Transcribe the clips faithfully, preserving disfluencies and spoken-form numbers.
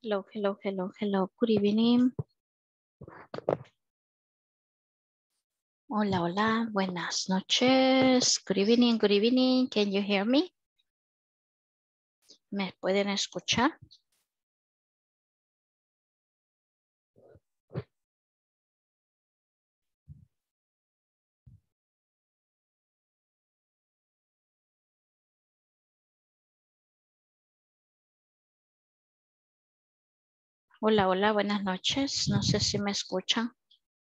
Hello, hello, hello, hello. Good evening. Hola, hola. Buenas noches. Good evening, good evening. Can you hear me? ¿Me pueden escuchar? Hola, hola. Buenas noches. No sé si me escuchan.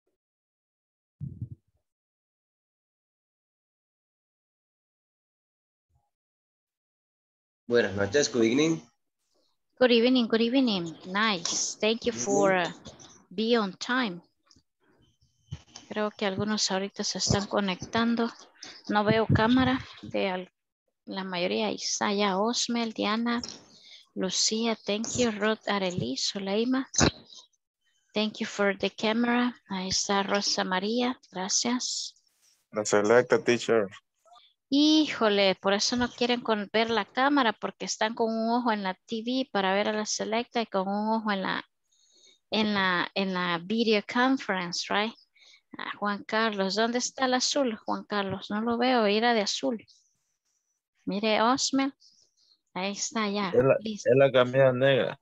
Buenas noches, good evening. Good evening, good evening. Nice. Thank you for uh, being on time. Creo que algunos ahorita se están conectando. No veo cámara de al- la mayoría. Isaya, Osmel, Diana, Lucía, thank you. Ruth, Arely, Zuleima. Thank you for the camera. Ahí está Rosa María. Gracias. No selecta, teacher. Híjole, por eso no quieren con- ver la cámara porque están con un ojo en la T V para ver a la selecta y con un ojo en la en la en la video conference, right? Ah, Juan Carlos, ¿dónde está el azul? Juan Carlos, no lo veo, era de azul. Mire, Osmel, ahí está ya. Es la, Listo. es la camisa negra.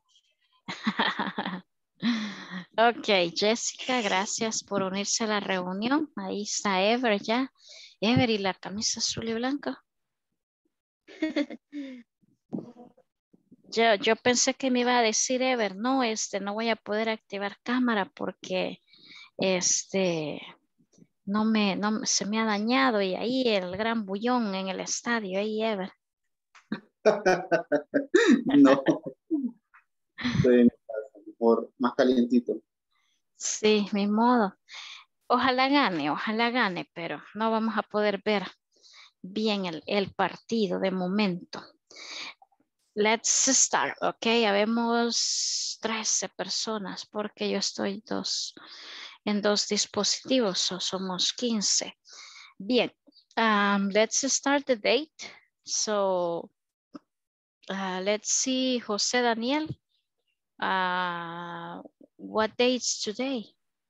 Ok, Jessica, gracias por unirse a la reunión. Ahí está Ever ya. Ever, ¿y la camisa azul y blanca? Yo, yo pensé que me iba a decir Ever, no, este, no voy a poder activar cámara porque este, no me, no, me- se me ha dañado y ahí el gran bullón en el estadio, ahí Ever. No, estoy en casa, mejor, más calientito. Sí, mi modo. Ojalá gane, ojalá gane, pero no vamos a poder ver bien el, el partido de momento. Let's start, ok, habemos trece personas porque yo estoy dos, en dos dispositivos, o somos quince. Bien, um, let's start the date. So, uh, let's see, José Daniel, uh, what day is today?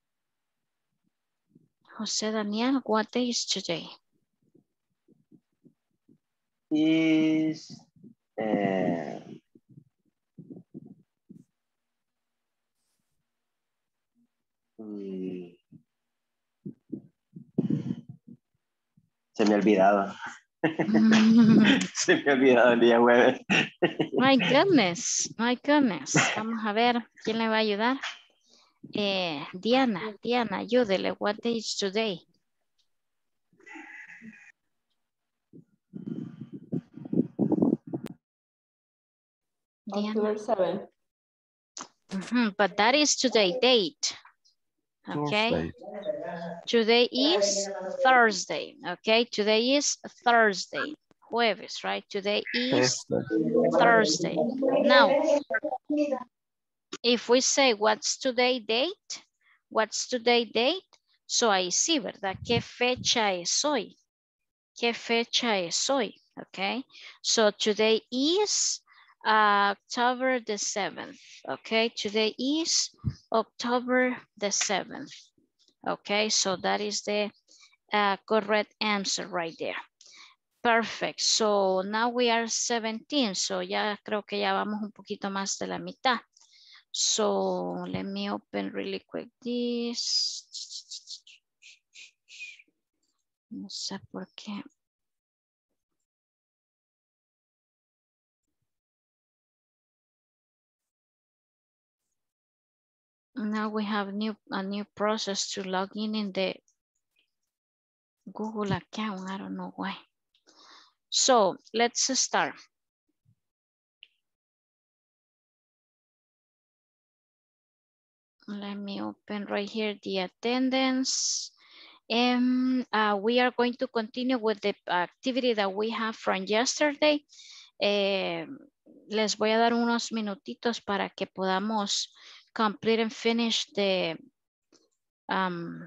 José Daniel, what day is today? Is eh, mm, se me ha olvidado. Se me ha olvidado el día jueves. My goodness, my goodness. Vamos a ver quién le va a ayudar. Eh, Diana, Diana, ayúdele. What day is today? Diana. October seventh. Mhm, but that is today date. Okay. Thursday. Today is Thursday. Okay. Today is Thursday. Jueves, right? Today is Thursday. Thursday. Now, if we say what's today date, what's today date? So ahí sí, ¿verdad? ¿Qué fecha es hoy? ¿Qué fecha es hoy? Okay. So today is uh, October the seventh. Okay. Today is October the seventh. Okay. So that is the uh, correct answer right there. Perfect. So now we are seventeen. So ya creo que ya vamos un poquito más de la mitad. So let me open really quick this. No sé por qué. Now we have new a new process to log in in the Google account. I don't know why. So let's start. Let me open right here the attendance. And uh, we are going to continue with the activity that we have from yesterday. Eh, les voy a dar unos minutitos para que podamos complete and finish the um,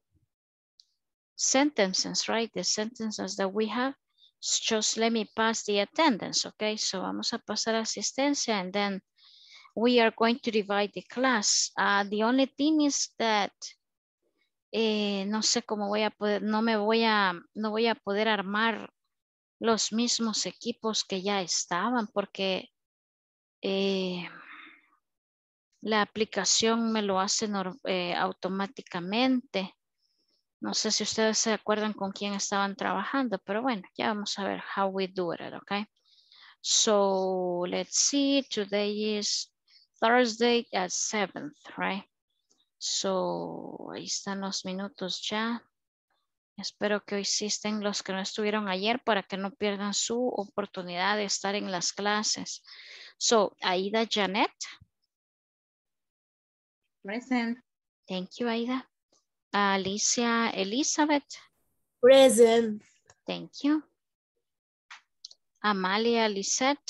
sentences, right? The sentences that we have. Just let me pass the attendance, okay? So vamos a pasar asistencia and then we are going to divide the class. Uh, the only thing is that eh, no sé cómo voy a poder, no me voy a, no voy a poder armar los mismos equipos que ya estaban porque eh, la aplicación me lo hace eh, automáticamente. No sé si ustedes se acuerdan con quién estaban trabajando, pero bueno, ya vamos a ver how we do it, okay? So let's see, today is Thursday at seventh, right? So ahí están los minutos ya. Espero que hoy sí estén los que no estuvieron ayer para que no pierdan su oportunidad de estar en las clases. So, Aida Janet. Present. Thank you, Aida. Alicia Elizabeth. Present. Thank you. Amalia Lisette.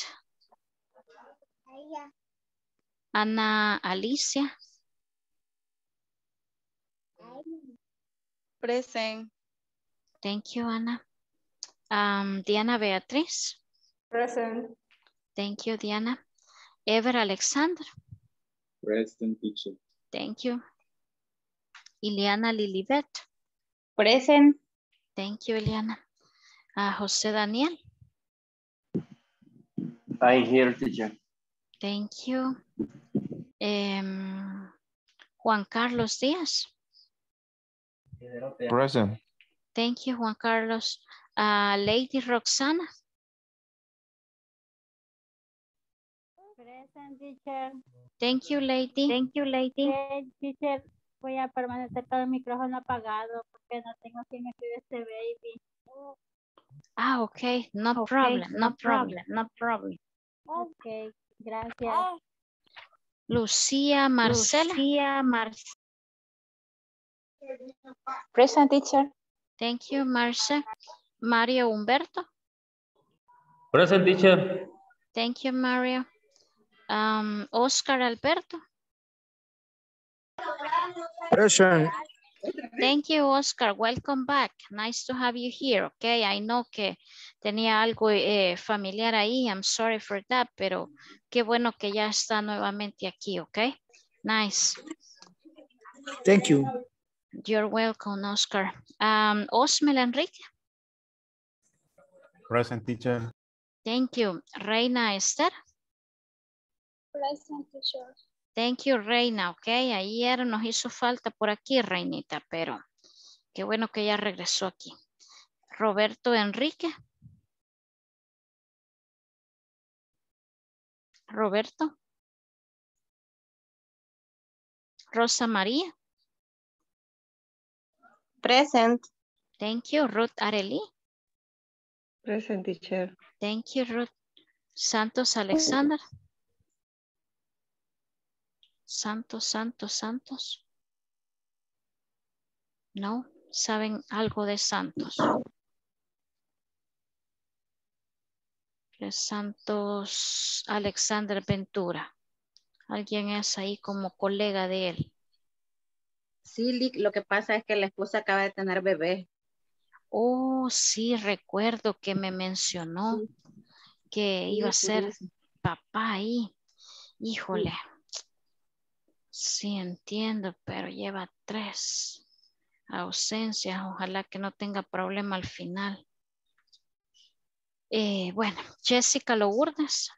Ana Alicia. Present. Thank you, Ana. Um, Diana Beatriz. Present. Thank you, Diana. Ever Alexander. Present, teacher. Thank you. Ileana Lilibet. Present. Thank you, Ileana. Uh, José Daniel. I'm here, teacher. Thank you. Um, Juan Carlos Díaz. Present. Thank you, Juan Carlos. Uh, Lady Roxana. Present, teacher. Thank you, Lady. Thank you, lady. Okay, teacher, voy a permanecer con el micrófono apagado porque no tengo quien me cuide este baby. Ah, okay. No Okay, problem. No, no problem. No problem. Ok, gracias. Lucía Marcela. Lucía Marcela. Present, teacher. Thank you, Marcia. Mario Humberto. Present, teacher. Thank you, Mario. Um, Oscar Alberto. Present. Thank you, Oscar. Welcome back. Nice to have you here. Okay, I know que tenía algo eh, familiar ahí. I'm sorry for that, pero qué bueno que ya está nuevamente aquí, okay? Nice. Thank you. You're welcome, Oscar. Um, Osmel Enrique. Present, teacher. Thank you. Reina Esther. Present, teacher. Thank you, Reina. Ok, ayer nos hizo falta por aquí, Reinita, pero qué bueno que ya regresó aquí. Roberto Enrique. Roberto. Rosa María. Present. Thank you, Ruth Arely. Present, teacher. Thank you, Ruth. Santos Alexander. Santos, Santos, Santos. No, ¿saben algo de Santos? De Santos Alexander Ventura. ¿Alguien es ahí como colega de él? Sí, lo que pasa es que la esposa acaba de tener bebé. Oh, sí, recuerdo que me mencionó Sí. que Sí, iba a ser eso. papá ahí. Híjole. Sí, entiendo, pero lleva tres ausencias. Ojalá que no tenga problema al final. Eh, bueno, Jessica Lourdes.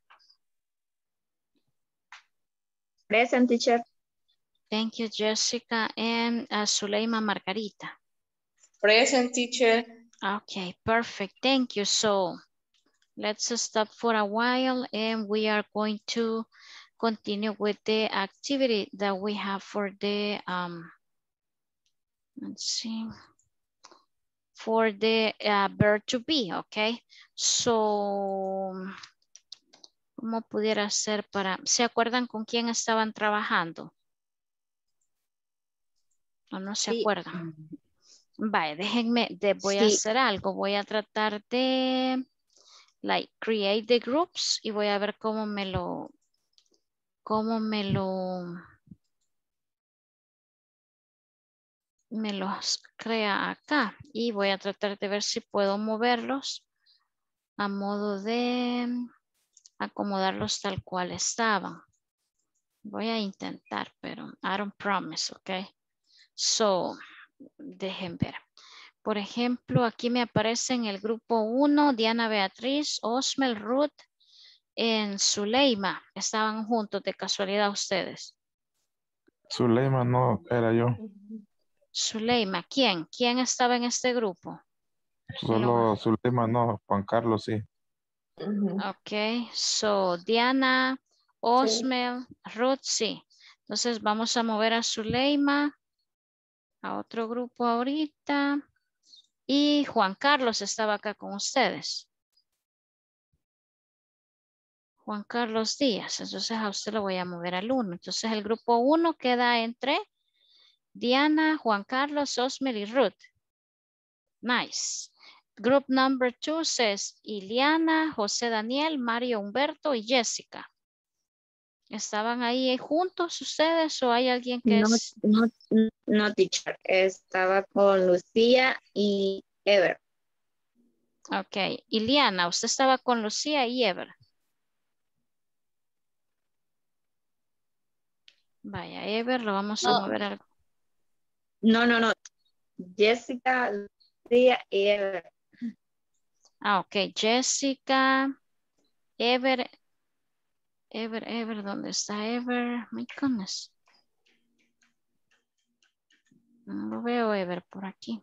Present, teacher. Thank you, Jessica. And uh, Zuleima Margarita. Present, teacher. Okay, perfect. Thank you. So let's stop for a while and we are going to continue with the activity that we have for the, um, let's see, for the uh, verb to be, okay? So, ¿cómo pudiera ser para, ¿se acuerdan con quién estaban trabajando? ¿O no se Sí. acuerdan? Vaya, déjenme, de, voy Sí. a hacer algo. Voy a tratar de, like, create the groups y voy a ver cómo me lo, cómo me lo, me los crea acá. Y voy a tratar de ver si puedo moverlos a modo de acomodarlos tal cual estaban. Voy a intentar, pero I don't promise, ok. So, dejen ver. Por ejemplo, aquí me aparece en el grupo uno, Diana Beatriz, Osmel, Ruth, en Zuleima. Estaban juntos de casualidad ustedes. Zuleima no, era yo. Zuleima, ¿quién? ¿Quién estaba en este grupo? Solo Zuleima no, Juan Carlos sí. Ok, so Diana, Osmel, sí. Ruth, sí. Entonces vamos a mover a Zuleima a otro grupo ahorita. Y Juan Carlos estaba acá con ustedes. Juan Carlos Díaz. Entonces a usted lo voy a mover al uno. Entonces el grupo uno queda entre Diana, Juan Carlos, Osmel y Ruth. Nice. Group number two says Iliana, José Daniel, Mario Humberto y Jessica. ¿Estaban ahí juntos ustedes o hay alguien que No, es? no, no, teacher. Estaba con Lucía y Ever. Ok. Iliana, usted estaba con Lucía y Ever. Vaya, Ever, lo vamos a No. mover al... No, no, no. Jessica, Lucía y Ever. Ah, ok. Jessica, Ever, Ever, Ever, ¿dónde está Ever? My goodness. No lo veo Ever por aquí.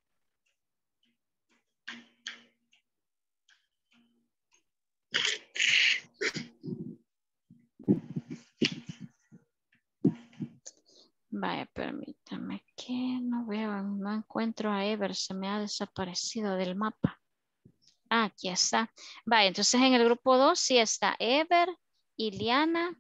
Vaya, permítame que no veo, no encuentro a Ever, se me ha desaparecido del mapa. Ah, aquí está. Vaya, entonces en el grupo dos sí está Ever, Iliana,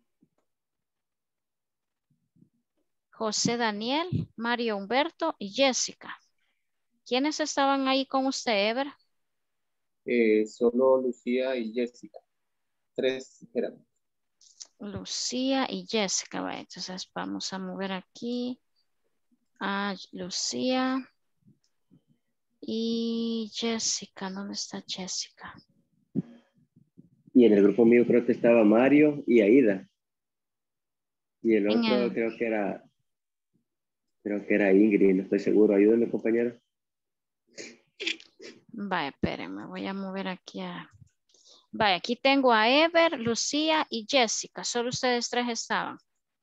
José Daniel, Mario Humberto y Jessica. ¿Quiénes estaban ahí con usted, Ever? Eh, solo Lucía y Jessica. Tres eran. Lucía y Jessica. Vaya, entonces vamos a mover aquí a Lucía y Jessica. ¿Dónde está Jessica? Y en el grupo mío creo que estaba Mario y Aida. Y el En otro el- creo que era, creo que era Ingrid, no estoy seguro. Ayúdenme, compañero. Vaya, espérenme, voy a mover aquí a... Vaya, aquí tengo a Ever, Lucía y Jessica. Solo ustedes tres estaban.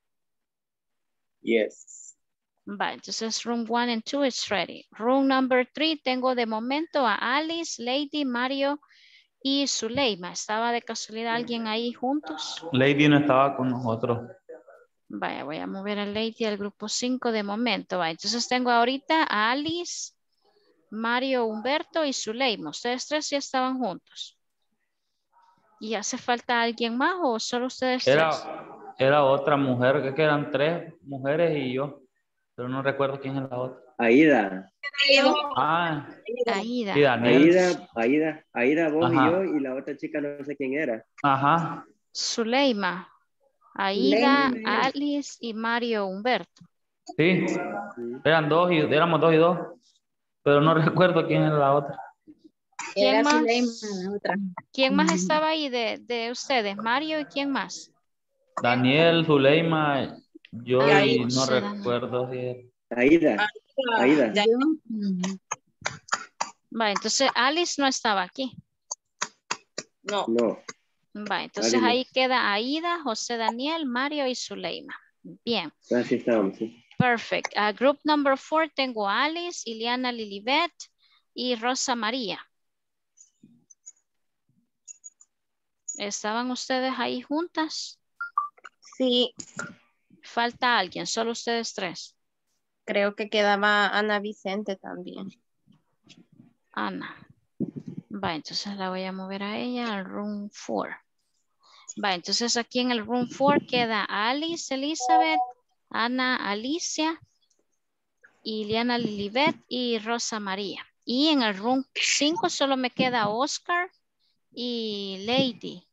Yes. Vaya, entonces room one and two is ready. Room number three tengo de momento a Alice, Lady, Mario y Zuleima. ¿Estaba de casualidad alguien ahí juntos? Lady no estaba con nosotros. Vaya, voy a mover a Lady al grupo cinco de momento. Vaya, entonces tengo ahorita a Alice, Mario, Humberto y Zuleima. Ustedes tres ya estaban juntos. ¿Y hace falta alguien más o solo ustedes tres? Era, era otra mujer, que que eran tres mujeres y yo. Pero no recuerdo quién es la otra. Aida. Ah, Aida. y Daniel. Aida, Aida, Aida, vos Ajá. y yo, y la otra chica no sé quién era. Ajá. Zuleima. Aida, Zuleima. Alice y Mario Humberto. Sí. Eran dos y éramos dos y dos. Pero no recuerdo quién era la otra. ¿Quién Era más? Zuleima, la otra. ¿Quién más estaba ahí de, de ustedes? Mario y quién más. Daniel, Zuleima, yo Ah, y no José Daniel. recuerdo si era. Aida, Aida. Yo. Ujú. Va, entonces Alice no estaba aquí. No. No. Va, entonces Alice no. ahí queda Aida, José Daniel, Mario y Zuleima. Bien. Así estábamos, sí. Perfect. Uh, group number four tengo a Alice, Iliana Lilibet y Rosa María. ¿Estaban ustedes ahí juntas? Sí, Falta alguien, solo ustedes tres. creo que quedaba Ana Vicente también. Ana. Va, entonces la voy a mover a ella al room four. Va, entonces aquí en el room four queda Alice, Elizabeth, Ana, Alicia, Iliana Lilibet y Rosa María. Y en el room cinco solo me queda Oscar y Lady.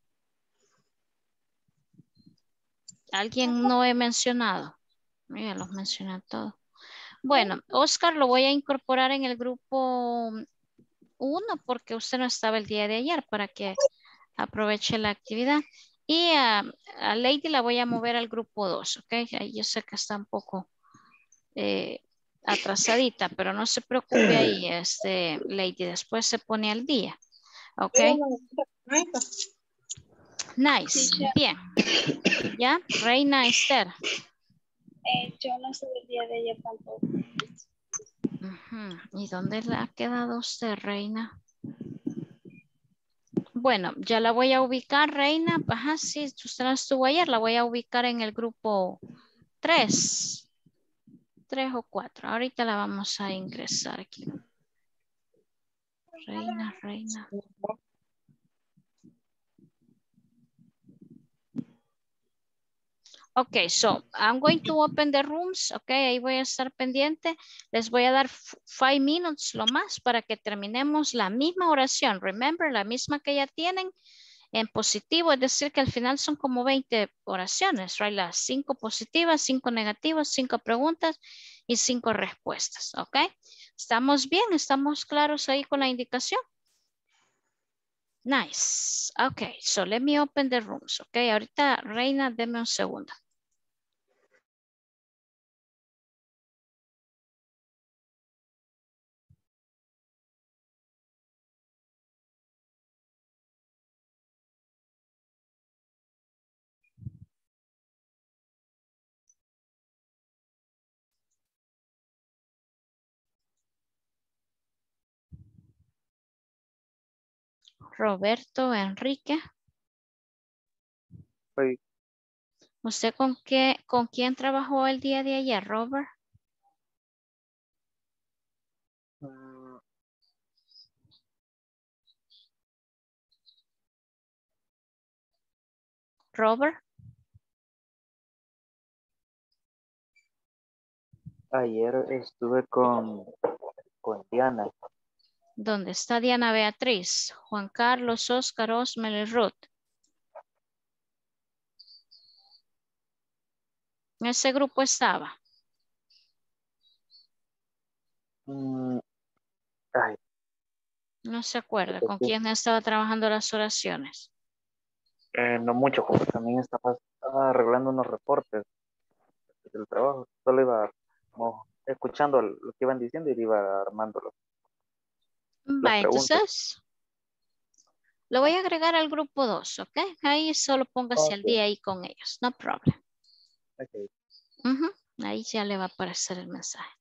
¿Alguien no he mencionado? Mira, los mencioné a todos. Bueno, Oscar lo voy a incorporar en el grupo uno porque usted no estaba el día de ayer para que aproveche la actividad. Y a, a Lady la voy a mover al grupo dos, ¿ok? Ahí yo sé que está un poco eh, atrasadita, pero no se preocupe ahí, este, Lady, después se pone al día, ¿ok? Nice, bien. ¿Ya? Reina Esther. Eh, yo no sé el día de ayer tampoco. Ujú. ¿Y dónde le ha quedado usted, Reina? Bueno, ya la voy a ubicar, Reina. Ajá, sí, usted no estuvo ayer, la voy a ubicar en el grupo tres. Tres o cuatro. Ahorita la vamos a ingresar aquí. Reina, Reina. Ok, so I'm going to open the rooms. Ok, ahí voy a estar pendiente. Les voy a dar five minutes lo más para que terminemos la misma oración. Remember, la misma que ya tienen en positivo, es decir que al final son como veinte oraciones, right? Las cinco positivas, cinco negativas, cinco preguntas y cinco respuestas. Ok, ¿estamos bien? ¿Estamos claros ahí con la indicación? Nice. Ok, so let me open the rooms. Ok, ahorita, Reina, deme un segundo. Roberto Enrique. Soy, ¿Usted con qué, con quién trabajó el día de ayer, Robert? mm, Robert, ayer estuve con, con Diana. ¿dónde está Diana Beatriz? Juan Carlos, Oscar, Osmel y Ruth. En ese grupo estaba. Mm, ay, No se acuerda creo con que sí. quién estaba trabajando las oraciones. Eh, no mucho, como también estaba, estaba arreglando unos reportes del trabajo. Solo iba como escuchando lo que iban diciendo y iba armando los- las Va, preguntas. entonces lo voy a agregar al grupo dos, ¿ok? Ahí solo póngase al Ok, día ahí con ellos, no problem. ok. Ujú, ahí ya le va a aparecer el mensaje.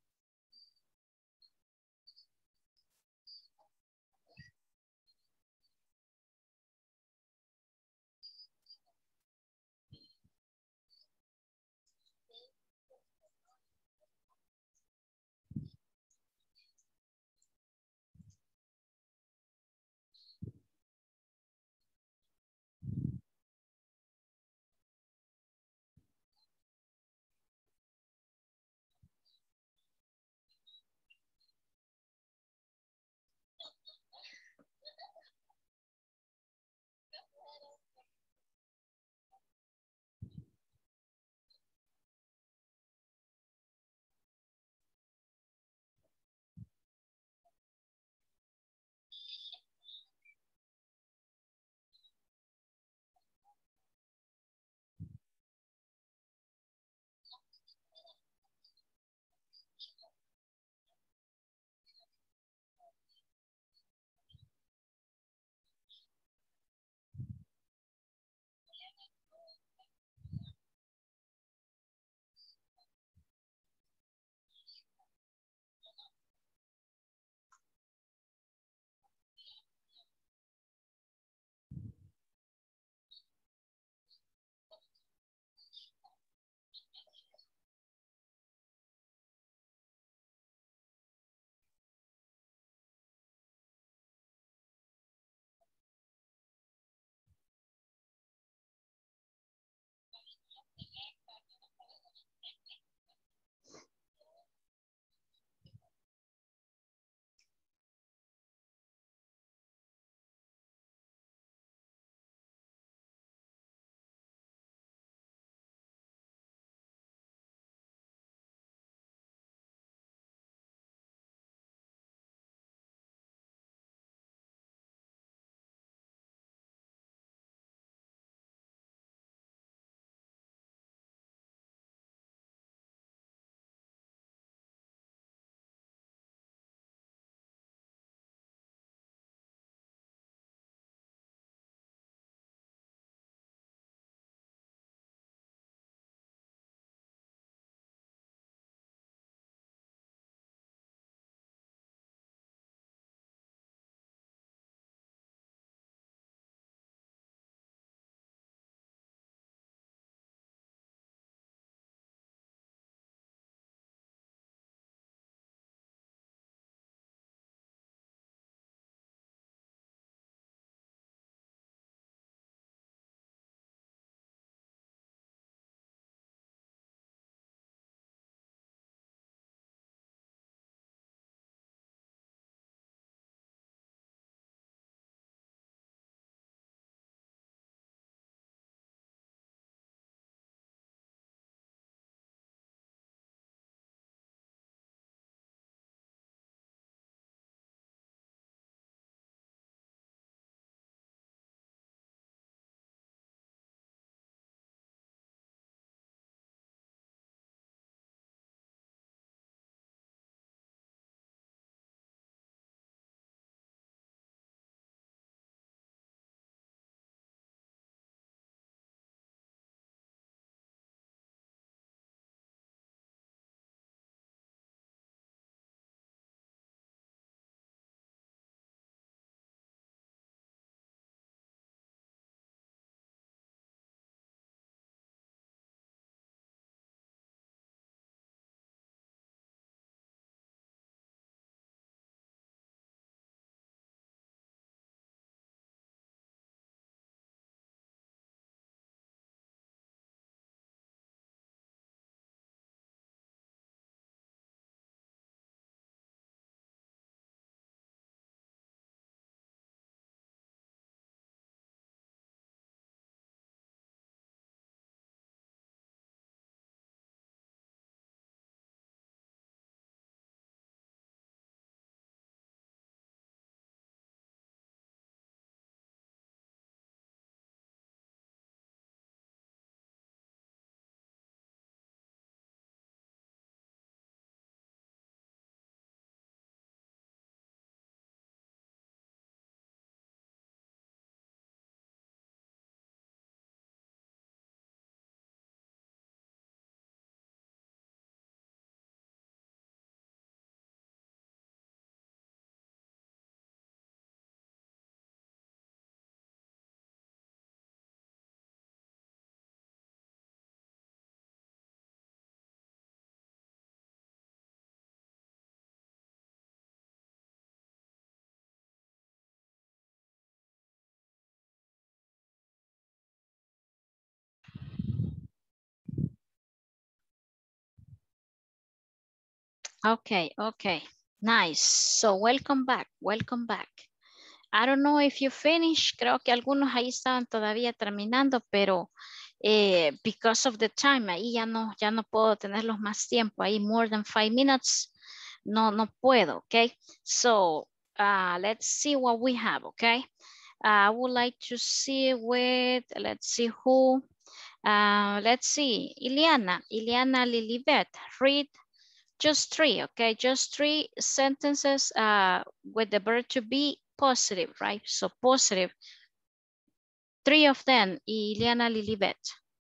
Okay, okay. Nice. So welcome back, welcome back. I don't know if you finished. Creo que algunos ahí estaban todavía terminando, pero eh, because of the time, ahí ya no, ya no puedo tenerlos más tiempo. Ahí more than five minutes, no, no puedo, okay? So uh, let's see what we have, okay? Uh, I would like to see with, let's see who. Uh, let's see, Ileana, Ileana Lilibet, read just three, okay? Just three sentences uh, with the verb to be positive, right? So positive. Three of them, Ileana Lilibet.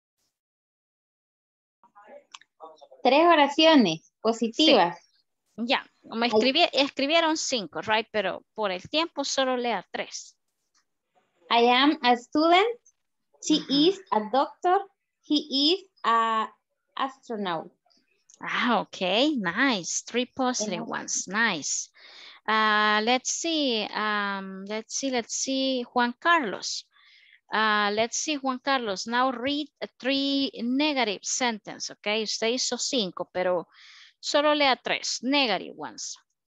Tres oraciones positivas. Sí. Ya, me escribí, escribieron cinco, right? Pero por el tiempo solo lea tres. I am a student. She uh-huh. is a doctor. He is a astronaut. Ah, okay, nice. Three positive yeah. ones, nice. Uh, let's see, um, let's see, let's see, Juan Carlos. Uh, let's see, Juan Carlos, now read three negative sentences, okay? Usted hizo cinco, pero solo lea tres, negative ones.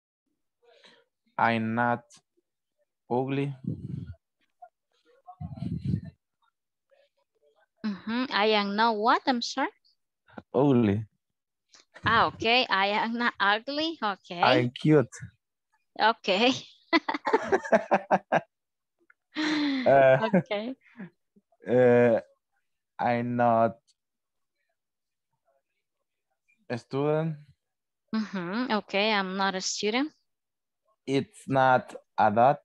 I'm not ugly. Mm-hmm. I am not what, I'm sorry? Ugly. Ah, okay, I am not ugly, okay. I'm cute. Okay. uh, okay. Uh, I'm not a student. Mm-hmm. Okay, I'm not a student. It's not a dog.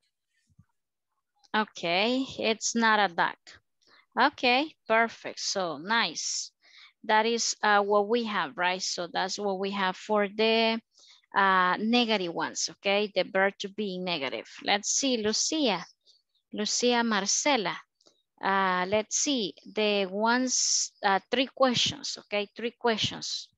Okay, it's not a duck. Okay, perfect. So nice. That is uh, what we have, right? So that's what we have for the uh, negative ones, okay? The verb to be negative. Let's see, Lucia. Lucia Marcela. Uh, let's see, the ones, uh, three questions, okay? Three questions.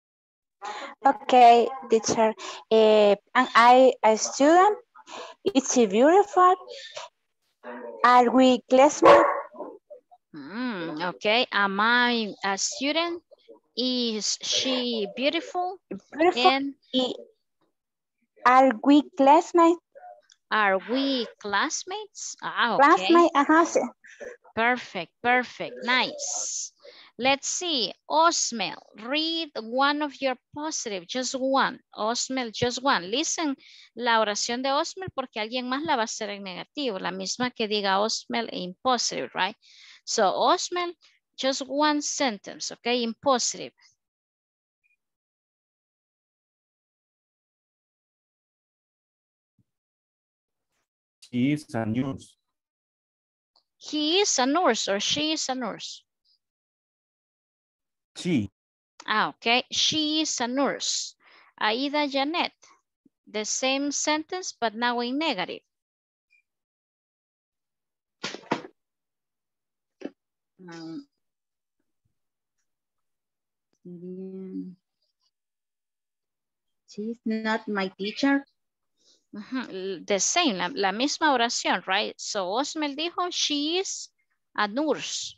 Okay, teacher. Uh, am I a student? Is she beautiful? Are we classmates? Mm, okay, am I a student? Is she beautiful? Beautiful. And are we classmates? Are we classmates? Ah, okay. Classmate, uh-huh. Perfect, perfect, nice. Let's see, Osmel, read one of your positive, just one. Osmel, just one. Listen la oración de Osmel porque alguien más la va a hacer en negativo, la misma que diga Osmel in positive, right? So Osmel, just one sentence, okay, in positive. She is a nurse. He is a nurse or she is a nurse? She. Ah, okay. She is a nurse. Aida Janet. The same sentence, but now in negative. Um, she's not my teacher. Uh-huh. The same, la, la misma oración, right? So Osmel dijo, she is a nurse.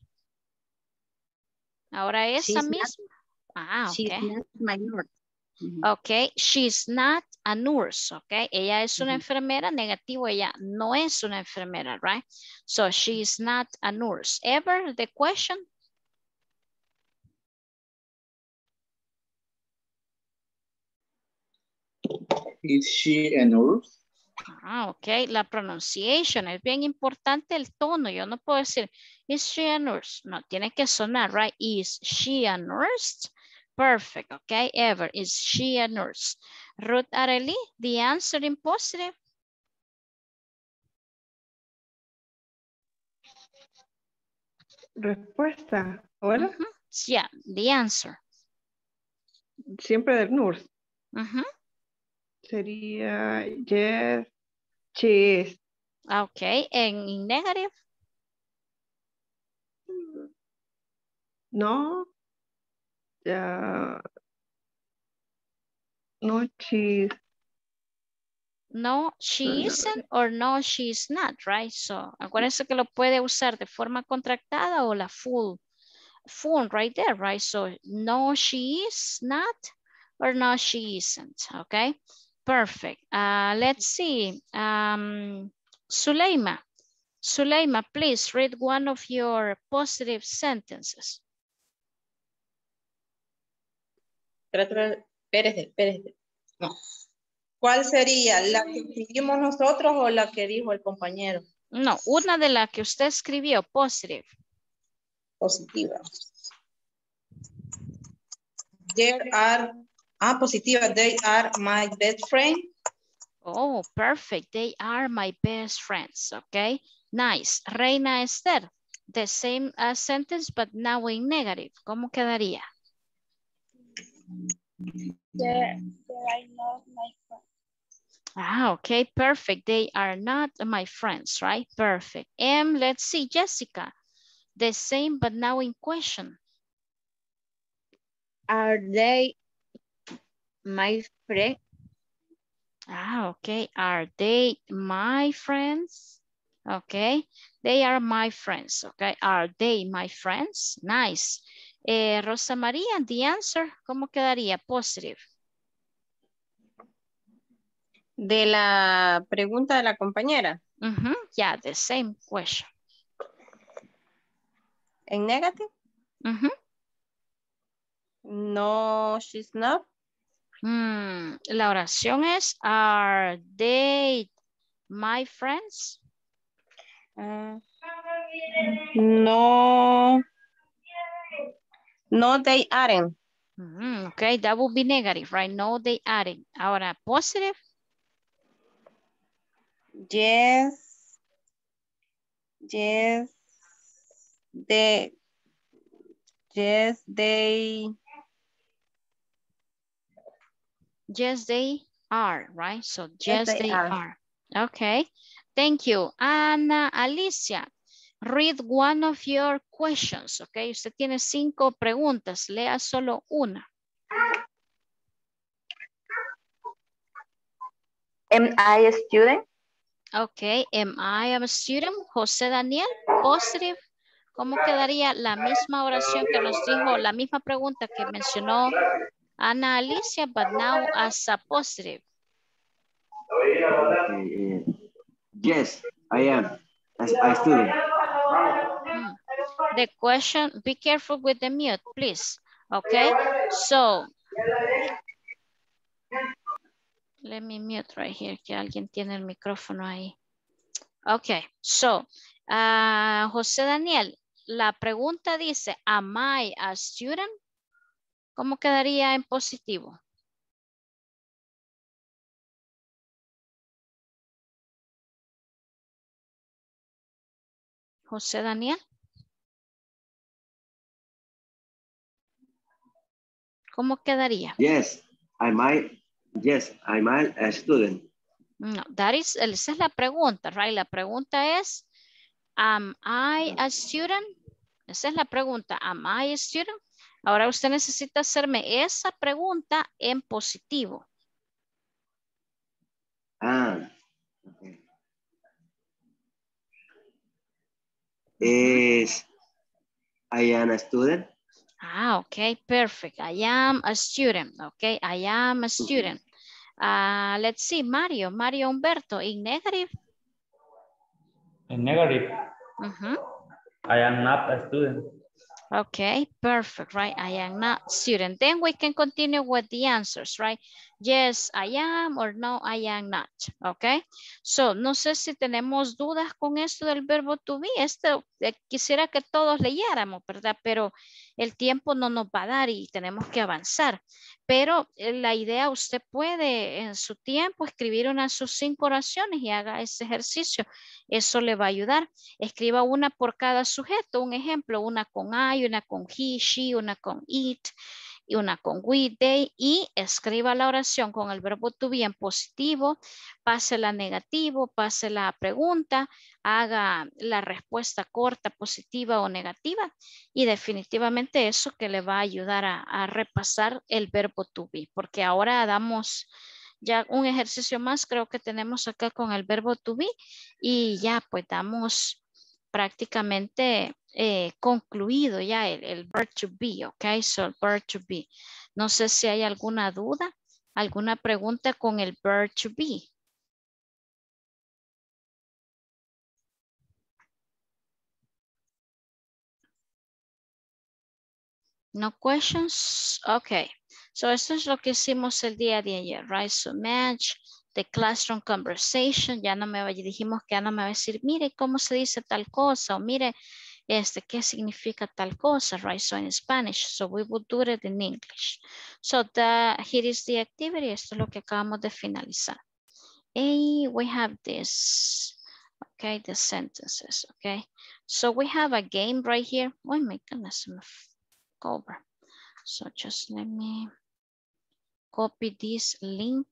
Ahora esa She's misma. Not, ah, she's okay. not my nurse. Mm-hmm. Ok, she's not a nurse, ok. Ella es una Mm-hmm. enfermera, negativo, ella no es una enfermera, right? So she's not a nurse. Ever, the question? Is she a nurse? Ah, ok, la pronunciation es bien importante, el tono. Yo no puedo decir, is she a nurse? No, tiene que sonar, right? Is she a nurse? Perfect, okay. Ever, is she a nurse? Ruth Arely, the answer in positive. Respuesta, ¿ahora? Uh-huh. Yeah, the answer. Siempre del nurse. Uh-huh. Sería yes, she is. Okay, en negative. No. Ya. No, she's. No, she isn't or no, she's not, right? So, acuérdense que lo puede usar de forma contractada o la full form right there, right? So, no, she is not or no, she isn't, okay? Perfect. Uh, let's see. Um, Suleima. Suleima, please read one of your positive sentences. Espérate, espérate, espérate. No. ¿Cuál sería? ¿La que escribimos nosotros o la que dijo el compañero? No, una de las que usted escribió, positive. Positiva. There are, ah, positiva. They are my best friend. Oh, perfect. They are my best friends, okay? Nice. Reina Esther, the same uh, sentence, but now in negative. ¿Cómo quedaría? They're, they're not my friends. Ah, okay, perfect. They are not my friends, right? Perfect. And let's see, Jessica, the same, but now in question. Are they my friend? Ah, okay. Are they my friends? Okay. They are my friends. Okay. Are they my friends? Nice. Eh, Rosa María, the answer, ¿cómo quedaría? Positive. De la pregunta de la compañera. Mm-hmm. Yeah, the same question. ¿En negative? Mm-hmm. No, she's not. Mm, la oración es, are they my friends? Uh, no. No, they aren't. Mm, okay, that would be negative, right? No, they aren't. Ahora, positive? Yes. Yes. They. Yes, they. Yes, they are, right? So, yes, Yes, they, they are. are. Okay, thank you. Ana Alicia, read one of your questions, okay? Usted tiene cinco preguntas, lea solo una. Am I a student? Okay, am I a student? José Daniel, positive. ¿Cómo quedaría la misma oración que nos dijo, la misma pregunta que mencionó Ana Alicia, but now as a positive? Okay, uh, yes, I am a, a student. Hmm. The question, be careful with the mute, please. Okay, so let me mute right here, que alguien tiene el micrófono ahí. Okay, so uh, José Daniel, la pregunta dice, am I a student? ¿Cómo quedaría en positivo? José Daniel. ¿Cómo quedaría? Yes, I might. Yes, I might a student. No, that is, esa es la pregunta, right? La pregunta es, am I a student? Esa es la pregunta, am I a student? Ahora usted necesita hacerme esa pregunta en positivo. Ah, okay. Is I am a student? Ah, okay, perfect. I am a student, okay? I am a student. Uh, let's see, Mario, Mario Humberto, in negative? In negative, Uh-huh. I am not a student. Okay, perfect, right? I am not student. Then we can continue with the answers, right? Yes, I am, or no, I am not, okay? So, no sé si tenemos dudas con esto del verbo to be. Esto eh, quisiera que todos leyéramos, ¿verdad? Pero el tiempo no nos va a dar y tenemos que avanzar. Pero eh, la idea, usted puede en su tiempo escribir unas sus cinco oraciones y haga ese ejercicio. Eso le va a ayudar. Escriba una por cada sujeto. Un ejemplo, una con I, una con he, she, una con it, y una con we, they, y escriba la oración con el verbo to be en positivo, pásela negativo, pásela a pregunta, haga la respuesta corta, positiva o negativa, y definitivamente eso que le va a ayudar a, a repasar el verbo to be, porque ahora damos ya un ejercicio más, creo que tenemos acá con el verbo to be, y ya pues damos prácticamente eh, concluido ya el, el verb to be, ok, so el verb to be. No sé si hay alguna duda, alguna pregunta con el verb to be. No questions? Ok. So esto es lo que hicimos el día de ayer, right? So match the classroom conversation. Ya no me dijimos que ya no me va a decir, mire cómo se dice tal cosa, o mire este, qué significa tal cosa, right? So in Spanish, so we would do it in English. So the, here is the activity. Esto es lo que acabamos de finalizar. And we have this, okay, the sentences, okay? So we have a game right here. Oh my goodness, I'm over. So just let me copy this link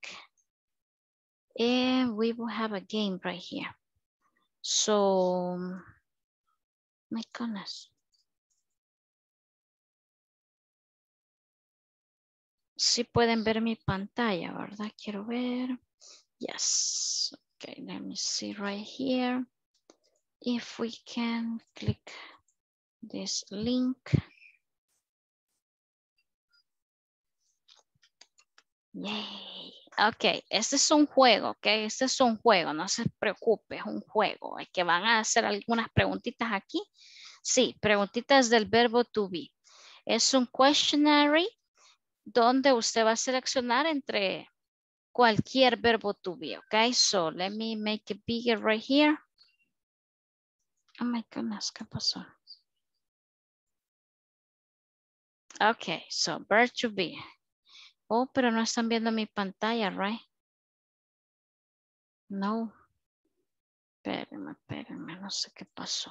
and we will have a game right here. So, my goodness. Sí pueden ver mi pantalla, ¿verdad? Quiero ver. Yes. Okay, let me see right here. If we can click this link. Yay. Ok, este es un juego, ok, este es un juego, no se preocupe, es un juego. Es que van a hacer algunas preguntitas aquí. Sí, preguntitas del verbo to be. Es un questionary donde usted va a seleccionar entre cualquier verbo to be, ok. So, let me make it bigger right here. Oh my goodness, ¿qué pasó? Ok, so, verb to be. Oh, pero no están viendo mi pantalla, right? No. Espérenme, espérenme, no sé qué pasó.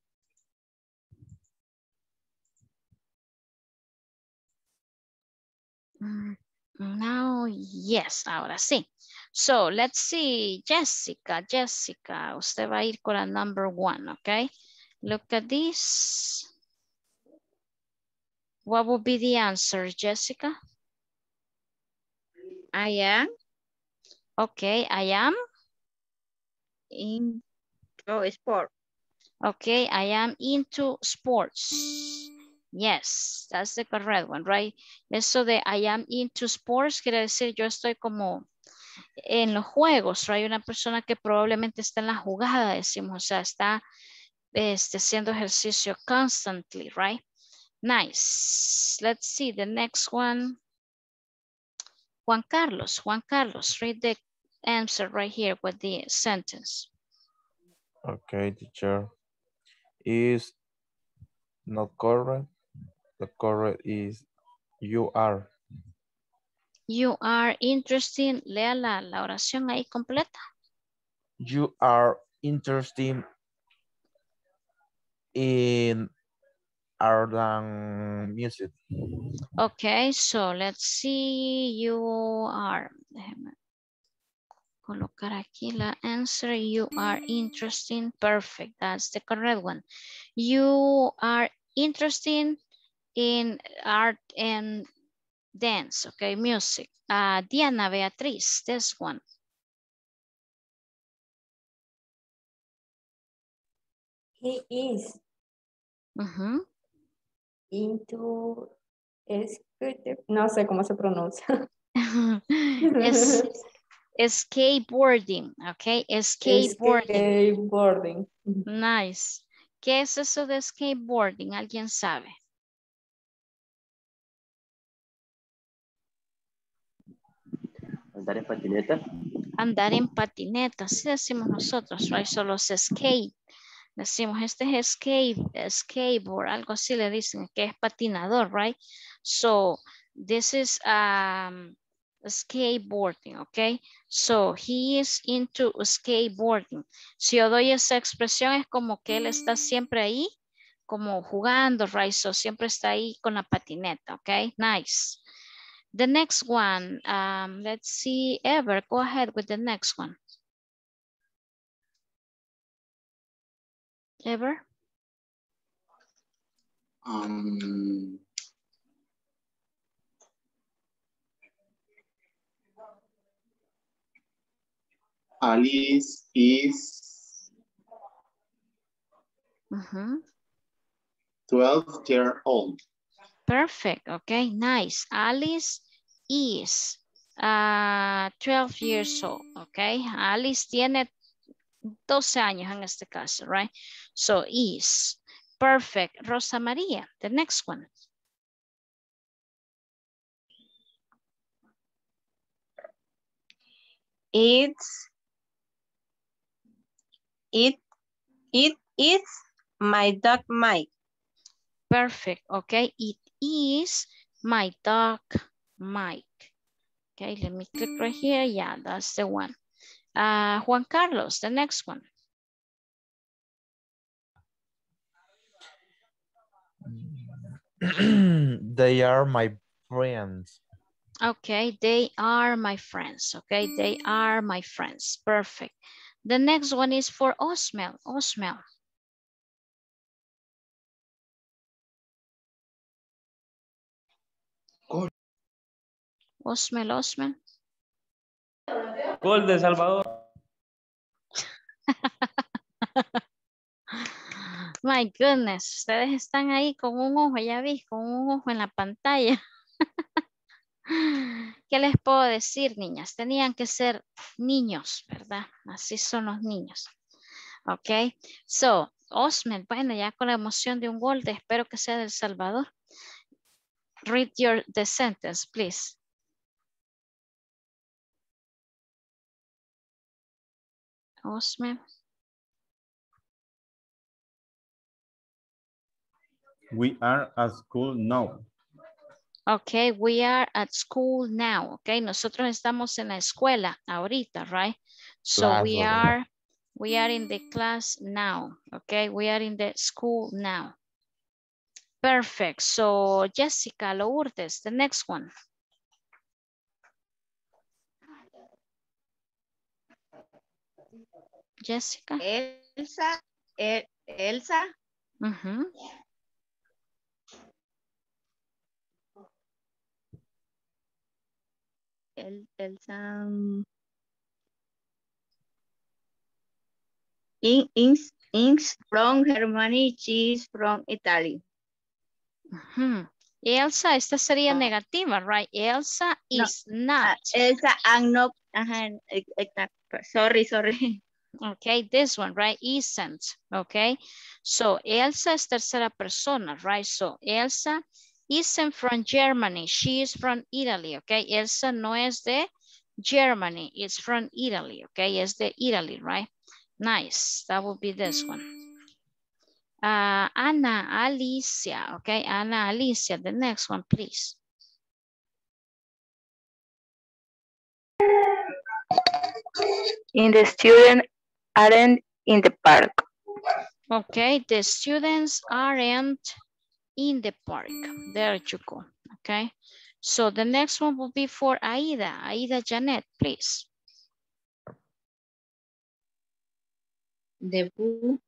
Mm, now, yes, ahora sí. So, let's see, Jessica, Jessica, usted va a ir con la number one, okay? Look at this. What would be the answer, Jessica? I am. Okay, I am. In oh, sport. Okay, I am into sports. Yes, that's the correct one, right? Eso de I am into sports quiere decir yo estoy como en los juegos, right? Una persona que probablemente está en la jugada, decimos, o sea, está este, haciendo ejercicio constantly, right? Nice. Let's see the next one. Juan Carlos, Juan Carlos, read the answer right here with the sentence. Okay, teacher. Is not correct. The correct is you are. You are interested. Lea la, la oración ahí completa. You are interested in art and music. Okay, so let's see. You are. Déjeme colocar aquí la answer. You are interested. Perfect. That's the correct one. You are interested in art and dance. Okay, music. Uh, Diana Beatriz, this one. He is Uh-huh. into scooter. No sé cómo se pronuncia. es skateboarding, okay? Skateboarding. Skateboarding. Nice. ¿Qué es eso de skateboarding? ¿Alguien sabe? Andar en patineta. Andar en patineta, así decimos nosotros, right? Solo es skate. Decimos, este es skate, skateboard, algo así le dicen, que es patinador, right? So, this is um, skateboarding, okay? So, he is into skateboarding. Si yo doy esa expresión es como que él está siempre ahí, como jugando, right? So, siempre está ahí con la patineta, okay? Nice. The next one, um, let's see, Ever, go ahead with the next one. Ever? Um, Alice is Mhm. twelve year old. Perfect. Okay, nice. Alice is uh, twelve years old. Okay, Alice tiene doce años en este caso, right? So is. Perfect. Rosa María, the next one. It's, it, it is my dog Mike. Perfect. Okay, it is my dog Mike. Okay, let me click right here. Yeah, that's the one. Uh, Juan Carlos, the next one. They are my friends. Okay, they are my friends. Okay, they are my friends. Perfect. The next one is for Osmel. Osmel. Osmel, Osmel. Gol de Salvador. My goodness, ustedes están ahí con un ojo, ya vi, con un ojo en la pantalla. ¿Qué les puedo decir, niñas? Tenían que ser niños, ¿verdad? Así son los niños. Ok, so, Osmel, bueno, ya con la emoción de un gol, de, espero que sea del Salvador. Read your the sentence, please. Osmel. We are at school now. Okay, we are at school now. Okay, nosotros estamos en la escuela ahorita, right? So we are, we are in the class now. Okay, we are in the school now. Perfect. So Jessica Lourdes, the next one. Jessica. Elsa, El, Elsa. Uh-huh. El, Elsa. In, in, In's from Germany, she's from Italy. Uh-huh. Elsa, esta sería negativa, right? Elsa is no, not. Uh, Elsa, I'm not. Uh, sorry, sorry. Okay, this one, right? Isn't, okay? So Elsa es tercera persona, right? So Elsa isn't from Germany. She is from Italy, okay? Elsa no es de Germany. It's from Italy, okay? Es de Italy, right? Nice. That would be this one. Uh, Ana Alicia, okay? Ana Alicia, the next one, please. In the student aren't in the park. Okay, the students aren't in the park. There you go, okay? So the next one will be for Aida. Aida Janet, please. The book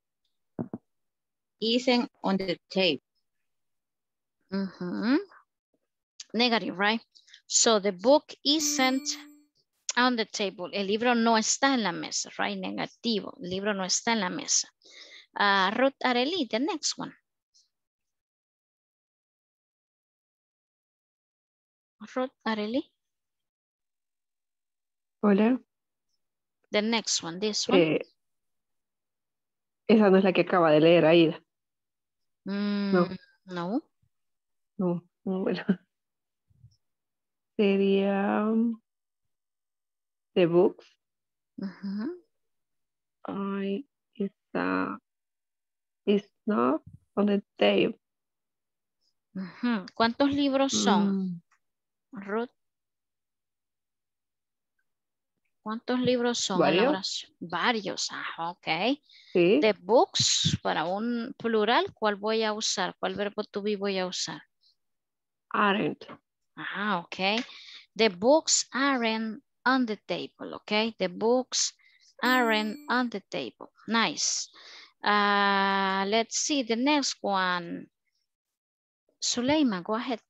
isn't on the tape. Mm-hmm. Negative, right? So the book isn't on the table. El libro no está en la mesa, right? Negativo. El libro no está en la mesa. Uh, Ruth Areli, the next one. Ruth Areli. Hola. The next one, this one. Eh, esa no es la que acaba de leer, Aida. Mm, No. No. No, no, bueno. Sería um, The Books. Uh-huh. I está it's not on the table. Uh-huh. ¿Cuántos libros son, Mm, Ruth? ¿Cuántos libros son en la ¿Varios? oración? Varios. Ah, ok. Sí. The books, para un plural, ¿cuál voy a usar? ¿Cuál verbo to be voy a usar? Aren't. Ah, ok. The books aren't on the table, ok. The books aren't on the table. Nice. Uh, let's see the next one. Suleima, go ahead.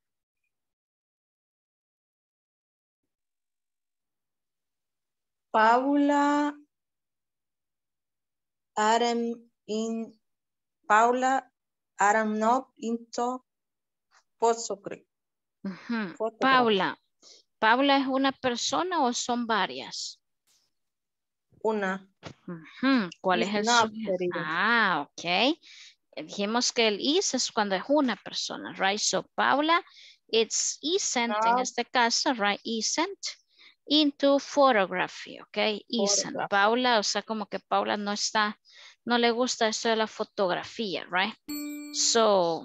Paula aren't in Paula Aram not into photography. Ujú. Photograph. Paula. ¿Paula es una persona o son varias? Una. Ujú. ¿Cuál Is es el not sujeto? sería. Ah, ok. Dijimos que el is es cuando es una persona, right? So, Paula, it's isn't en Not este caso, right? Isn't into photography, ok? Isn't. photograph. Paula, o sea, como que Paula no está, no le gusta eso de la fotografía, right? So,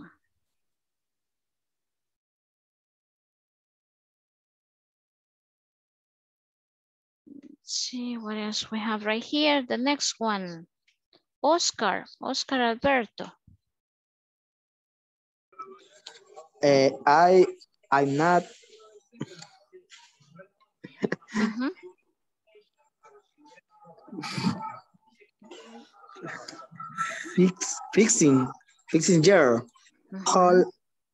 see what else we have right here. The next one, Oscar, Oscar Alberto. Uh, I I'm not Ujú. fix fixing fixing your Ujú. hall.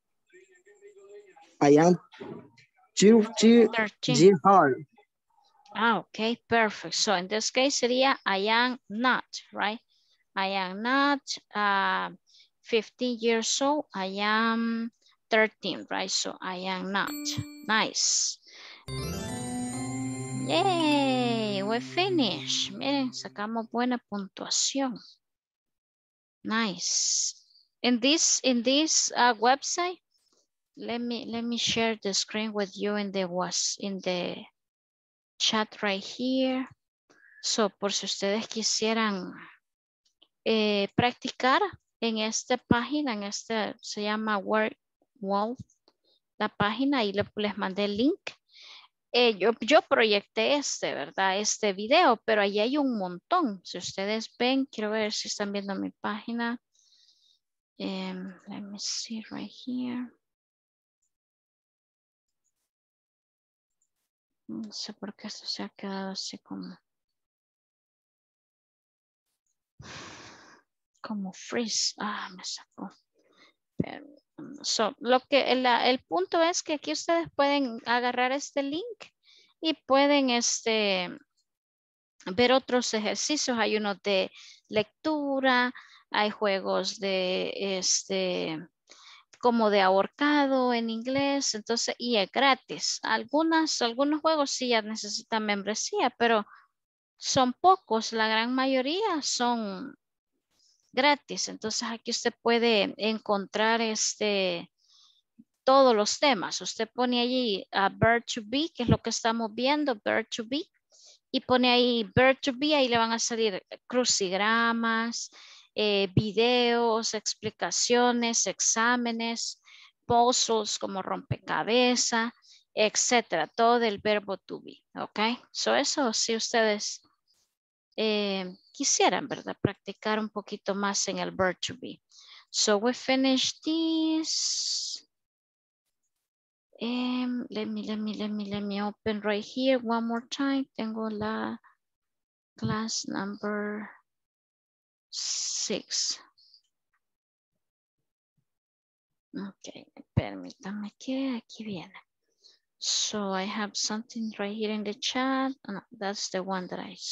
I am G G thirteen. G hall. Ah, okay, perfect. So in this case sería I am not, right? I am not uh, fifteen years old. I am thirteen, right? So I am not. Nice. Yay, we finished. Miren, sacamos buena puntuación. Nice. In this in this uh, website, let me let me share the screen with you in the was in the chat right here. So, por si ustedes quisieran eh, practicar en esta página, en este se llama Word Wall, la página, y le, les mandé el link. Eh, yo, yo proyecté este, ¿verdad? Este video, pero ahí hay un montón. Si ustedes ven, quiero ver si están viendo mi página. Um, let me see right here. No sé por qué esto se ha quedado así como... como freeze. Ah, me sacó. Pero, so, lo que el, el punto es que aquí ustedes pueden agarrar este link y pueden este, ver otros ejercicios. Hay unos de lectura, hay juegos de este como de ahorcado en inglés, entonces, y es gratis. Algunas, algunos juegos sí ya necesitan membresía, pero son pocos, la gran mayoría son gratis. Entonces aquí usted puede encontrar este todos los temas. Usted pone allí a Verb to be, que es lo que estamos viendo, Verb to be, y pone ahí Verb to be, ahí le van a salir crucigramas, eh, videos, explicaciones, exámenes, puzzles como rompecabezas, etcétera, todo del verbo to be, ¿ok? So eso si ustedes eh, quisieran, ¿verdad? Practicar un poquito más en el verb to be. So we finished this. Um, let me, let me, let me, let me open right here one more time. Tengo la class number six. Ok, permítame que aquí viene. So I have something right here in the chat. Oh, no, that's the one that I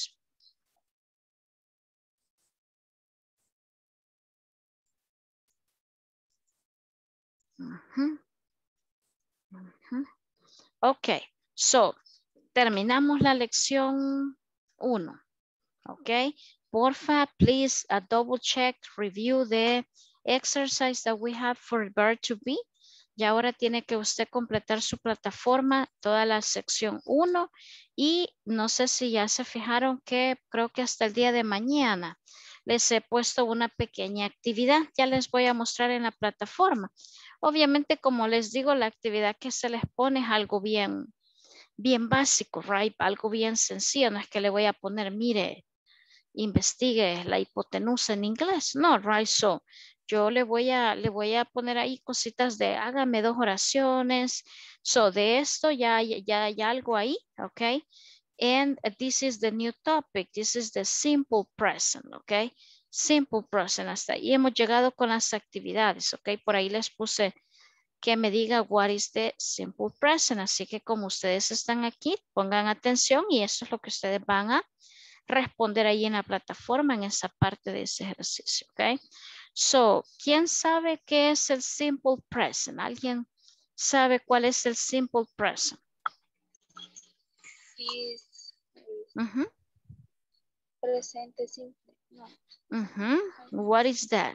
Uh-huh. Uh-huh. Ok, so terminamos la lección uno. Ok, porfa, please uh, double check, review the exercise that we have for verb to be. Y ahora tiene que usted completar su plataforma, toda la sección uno. Y no sé si ya se fijaron que creo que hasta el día de mañana les he puesto una pequeña actividad. Ya les voy a mostrar en la plataforma. Obviamente, como les digo, la actividad que se les pone es algo bien, bien básico, right? Algo bien sencillo. No es que le voy a poner, mire, investigue la hipotenusa en inglés. No, right? So, yo le voy a, le voy a poner ahí cositas de hágame dos oraciones. So, de esto ya, ya hay algo ahí, ok? And this is the new topic. This is the simple present, ok? Simple present. Hasta ahí hemos llegado con las actividades, ok? Por ahí les puse que me diga what is the simple present. Así que como ustedes están aquí, pongan atención y eso es lo que ustedes van a responder ahí en la plataforma en esa parte de ese ejercicio, ok? So, ¿quién sabe qué es el simple present? ¿Alguien sabe cuál es el simple present? Is Uh-huh. presente simple. No. Uh-huh. What is that?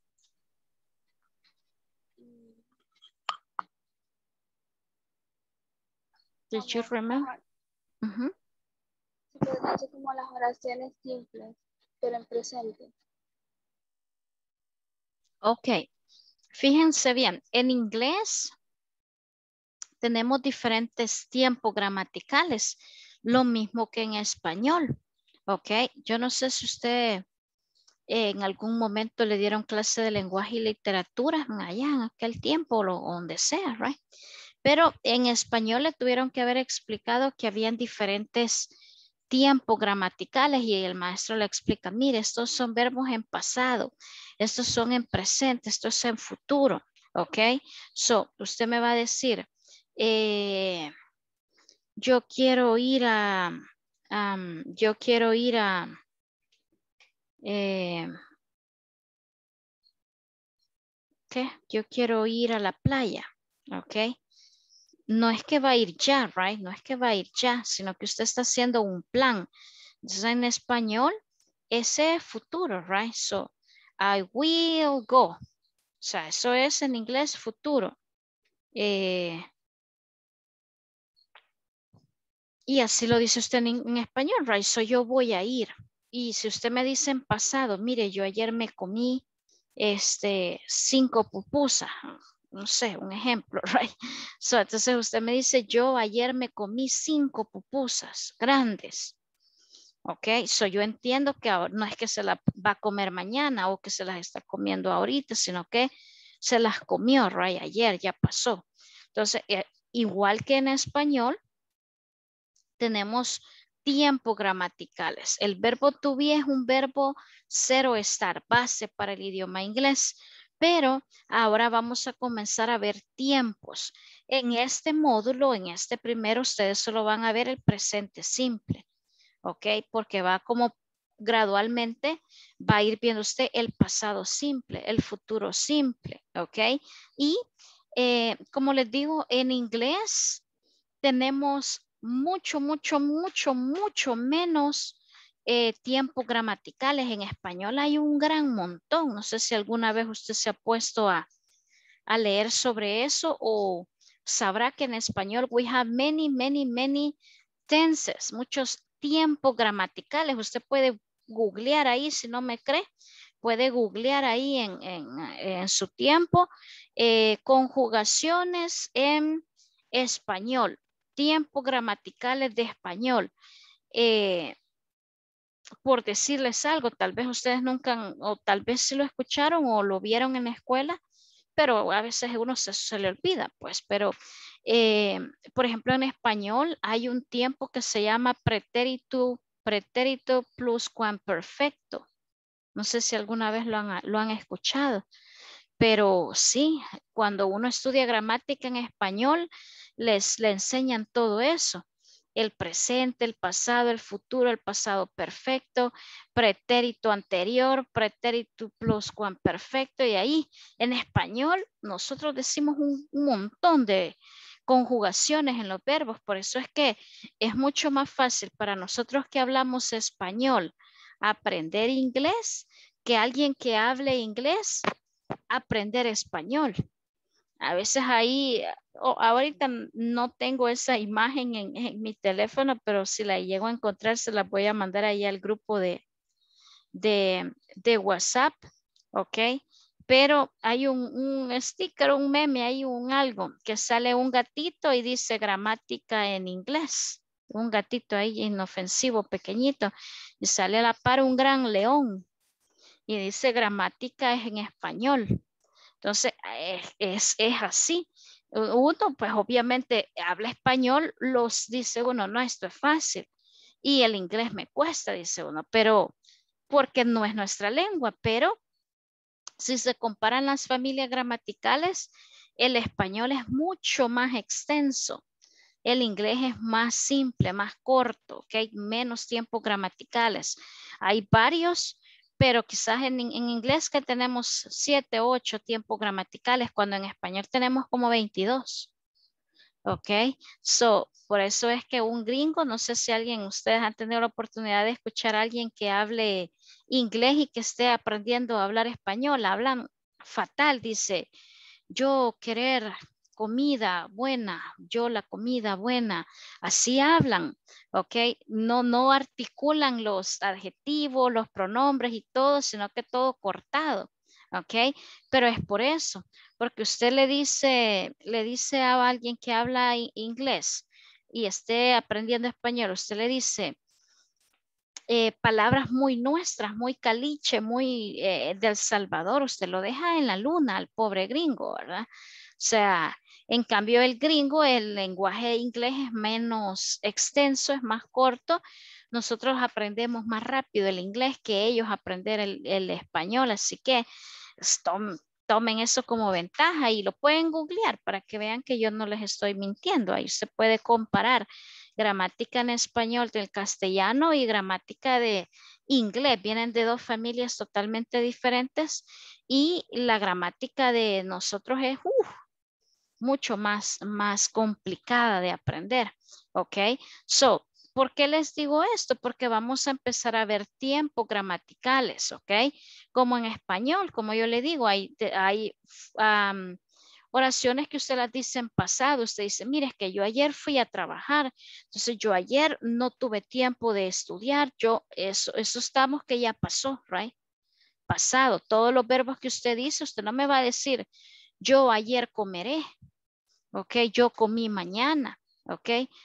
Did you remember? Uh-huh. Se podría decir como las oraciones simples, pero en presente. Ok. Fíjense bien, en inglés tenemos diferentes tiempos gramaticales, lo mismo que en español. Ok, yo no sé si usted eh, en algún momento le dieron clase de lenguaje y literatura allá en aquel tiempo o donde sea, right? Pero en español le tuvieron que haber explicado que habían diferentes tiempos gramaticales y el maestro le explica, mire, estos son verbos en pasado, estos son en presente, esto es en futuro, ¿ok? So, usted me va a decir, eh, yo quiero ir a, um, yo quiero ir a, eh, ¿qué? Yo quiero ir a la playa, ¿ok? No es que va a ir ya, right? No es que va a ir ya, sino que usted está haciendo un plan. Entonces, en español, ese es futuro, right? So, I will go. O sea, eso es en inglés futuro. Eh, y así lo dice usted en, en español, right? So, yo voy a ir. Y si usted me dice en pasado, mire, yo ayer me comí este, cinco pupusas. No sé, un ejemplo, right? So, entonces usted me dice, yo ayer me comí cinco pupusas grandes. Ok, so yo entiendo que ahora no es que se las va a comer mañana o que se las está comiendo ahorita, sino que se las comió, right? Ayer ya pasó. Entonces, eh, igual que en español, tenemos tiempos gramaticales. El verbo to be es un verbo cero estar, base para el idioma inglés. Pero ahora vamos a comenzar a ver tiempos. En este módulo, en este primero, ustedes solo van a ver el presente simple. ¿Ok? Porque va como gradualmente, va a ir viendo usted el pasado simple, el futuro simple. ¿Ok? Y eh, como les digo, en inglés tenemos mucho, mucho, mucho, mucho menos eh, tiempos gramaticales. En español hay un gran montón. No sé si alguna vez usted se ha puesto a, a leer sobre eso o sabrá que en español we have many, many, many tenses, muchos tiempos gramaticales. Usted puede googlear ahí si no me cree. Puede googlear ahí en, en, en su tiempo eh, conjugaciones en español. Tiempos gramaticales de español. Eh, por decirles algo, tal vez ustedes nunca, han, o tal vez sí lo escucharon o lo vieron en la escuela, pero a veces a uno se, se le olvida, pues, pero, eh, por ejemplo, en español hay un tiempo que se llama pretérito, pretérito pluscuamperfecto. No sé si alguna vez lo han, lo han escuchado. Pero sí, cuando uno estudia gramática en español, les le enseñan todo eso. El presente, el pasado, el futuro, el pasado perfecto, pretérito anterior, pretérito pluscuamperfecto. Y ahí, en español, nosotros decimos un, un montón de conjugaciones en los verbos. Por eso es que es mucho más fácil para nosotros que hablamos español aprender inglés que alguien que hable inglés aprender español. A veces ahí, oh, ahorita no tengo esa imagen en, en mi teléfono, pero si la llego a encontrar, se la voy a mandar ahí al grupo de, de, de WhatsApp, ¿ok? Pero hay un, un sticker, un meme, hay un algo que sale un gatito y dice gramática en inglés. Un gatito ahí inofensivo, pequeñito, y sale a la par un gran león y dice gramática es en español. Entonces, es, es, es así. Uno, pues obviamente habla español, los dice uno, no, esto es fácil. Y el inglés me cuesta, dice uno, pero porque no es nuestra lengua. Pero si se comparan las familias gramaticales, el español es mucho más extenso. El inglés es más simple, más corto, que hay menos tiempos gramaticales. Hay varios, pero quizás en, en inglés que tenemos siete, ocho tiempos gramaticales, cuando en español tenemos como veintidós. Ok, so, por eso es que un gringo, no sé si alguien, ustedes han tenido la oportunidad de escuchar a alguien que hable inglés y que esté aprendiendo a hablar español, hablan fatal, dice, yo querer comida buena, yo la comida buena, así hablan, ok, no, no articulan los adjetivos, los pronombres y todo, sino que todo cortado, ok, pero es por eso, porque usted le dice, le dice a alguien que habla inglés y esté aprendiendo español, usted le dice eh, palabras muy nuestras, muy caliche, muy eh, del Salvador, usted lo deja en la luna al pobre gringo, ¿verdad? O sea, en cambio el gringo, el lenguaje inglés es menos extenso, es más corto. Nosotros aprendemos más rápido el inglés que ellos aprender el, el español, así que tom, tomen eso como ventaja y lo pueden googlear para que vean que yo no les estoy mintiendo. Ahí se puede comparar gramática en español del castellano y gramática de inglés. Vienen de dos familias totalmente diferentes y la gramática de nosotros es uf, mucho más, más complicada de aprender. Ok, so, ¿por qué les digo esto? Porque vamos a empezar a ver tiempos gramaticales, ¿ok? Como en español, como yo le digo, hay, hay um, oraciones que usted las dice en pasado. Usted dice, mire, es que yo ayer fui a trabajar, entonces yo ayer no tuve tiempo de estudiar, yo, eso, eso estamos que ya pasó, right? Pasado, todos los verbos que usted dice, usted no me va a decir, yo ayer comeré, ok, yo comí mañana. Ok,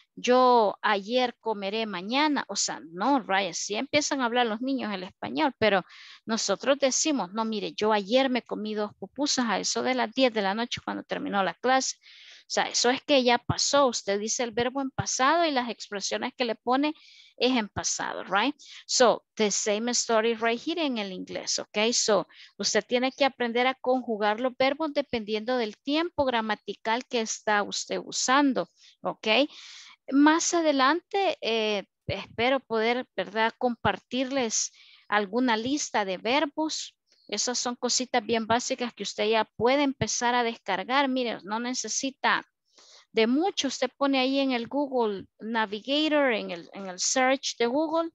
yo ayer comeré mañana, o sea, no, Ryan, sí empiezan a hablar los niños el español, pero nosotros decimos, no, mire, yo ayer me comí dos pupusas a eso de las diez de la noche cuando terminó la clase. O sea, eso es que ya pasó, usted dice el verbo en pasado y las expresiones que le pone es en pasado, right? So, the same story right here en el inglés, ok? So, usted tiene que aprender a conjugar los verbos dependiendo del tiempo gramatical que está usted usando, ok? Más adelante, eh, espero poder, ¿verdad? Compartirles alguna lista de verbos. Esas son cositas bien básicas que usted ya puede empezar a descargar. Mire, no necesita de mucho. Usted pone ahí en el Google Navigator, en el, en el search de Google,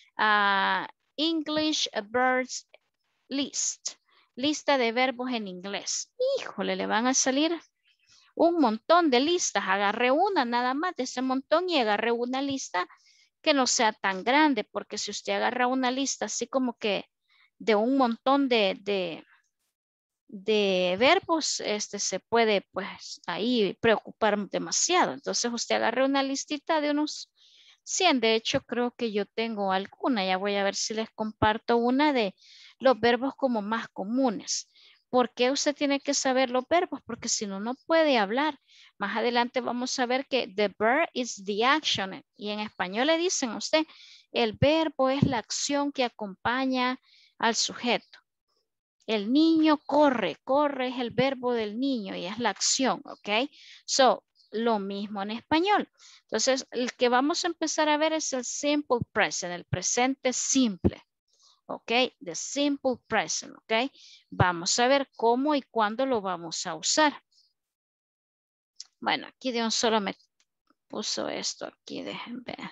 uh, English verbs list, lista de verbos en inglés. Híjole, le van a salir un montón de listas. Agarre una nada más de ese montón y agarre una lista que no sea tan grande, porque si usted agarra una lista así como que de un montón de, de, de verbos, este se puede pues ahí preocupar demasiado. Entonces usted agarre una listita de unos cien. De hecho, creo que yo tengo alguna. Ya voy a ver si les comparto una de los verbos como más comunes. ¿Por qué usted tiene que saber los verbos? Porque si no, no puede hablar. Más adelante vamos a ver que the verb is the action. Y en español le dicen a usted, el verbo es la acción que acompaña al sujeto. El niño corre. Corre es el verbo del niño y es la acción, ¿ok? So, lo mismo en español. Entonces, el que vamos a empezar a ver es el simple present, el presente simple. Ok, the simple present, ok. Vamos a ver cómo y cuándo lo vamos a usar. Bueno, aquí de un solo me puso esto aquí, déjenme ver.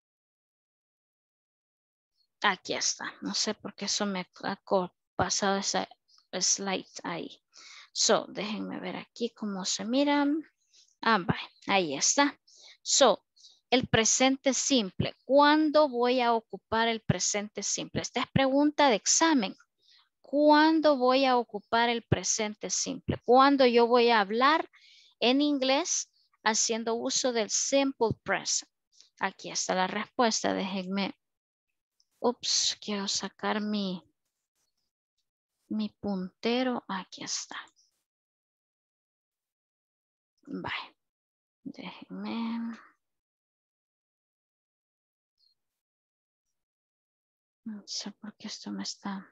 Aquí está, no sé por qué eso me ha pasado esa slide ahí. So, déjenme ver aquí cómo se miran. Ah, bye. Ahí está. So, el presente simple. ¿Cuándo voy a ocupar el presente simple? Esta es pregunta de examen. ¿Cuándo voy a ocupar el presente simple? ¿Cuándo yo voy a hablar en inglés haciendo uso del simple present? Aquí está la respuesta. Déjenme. Ups, quiero sacar mi, mi puntero. Aquí está. Bye. Déjenme. No sé por qué esto me está.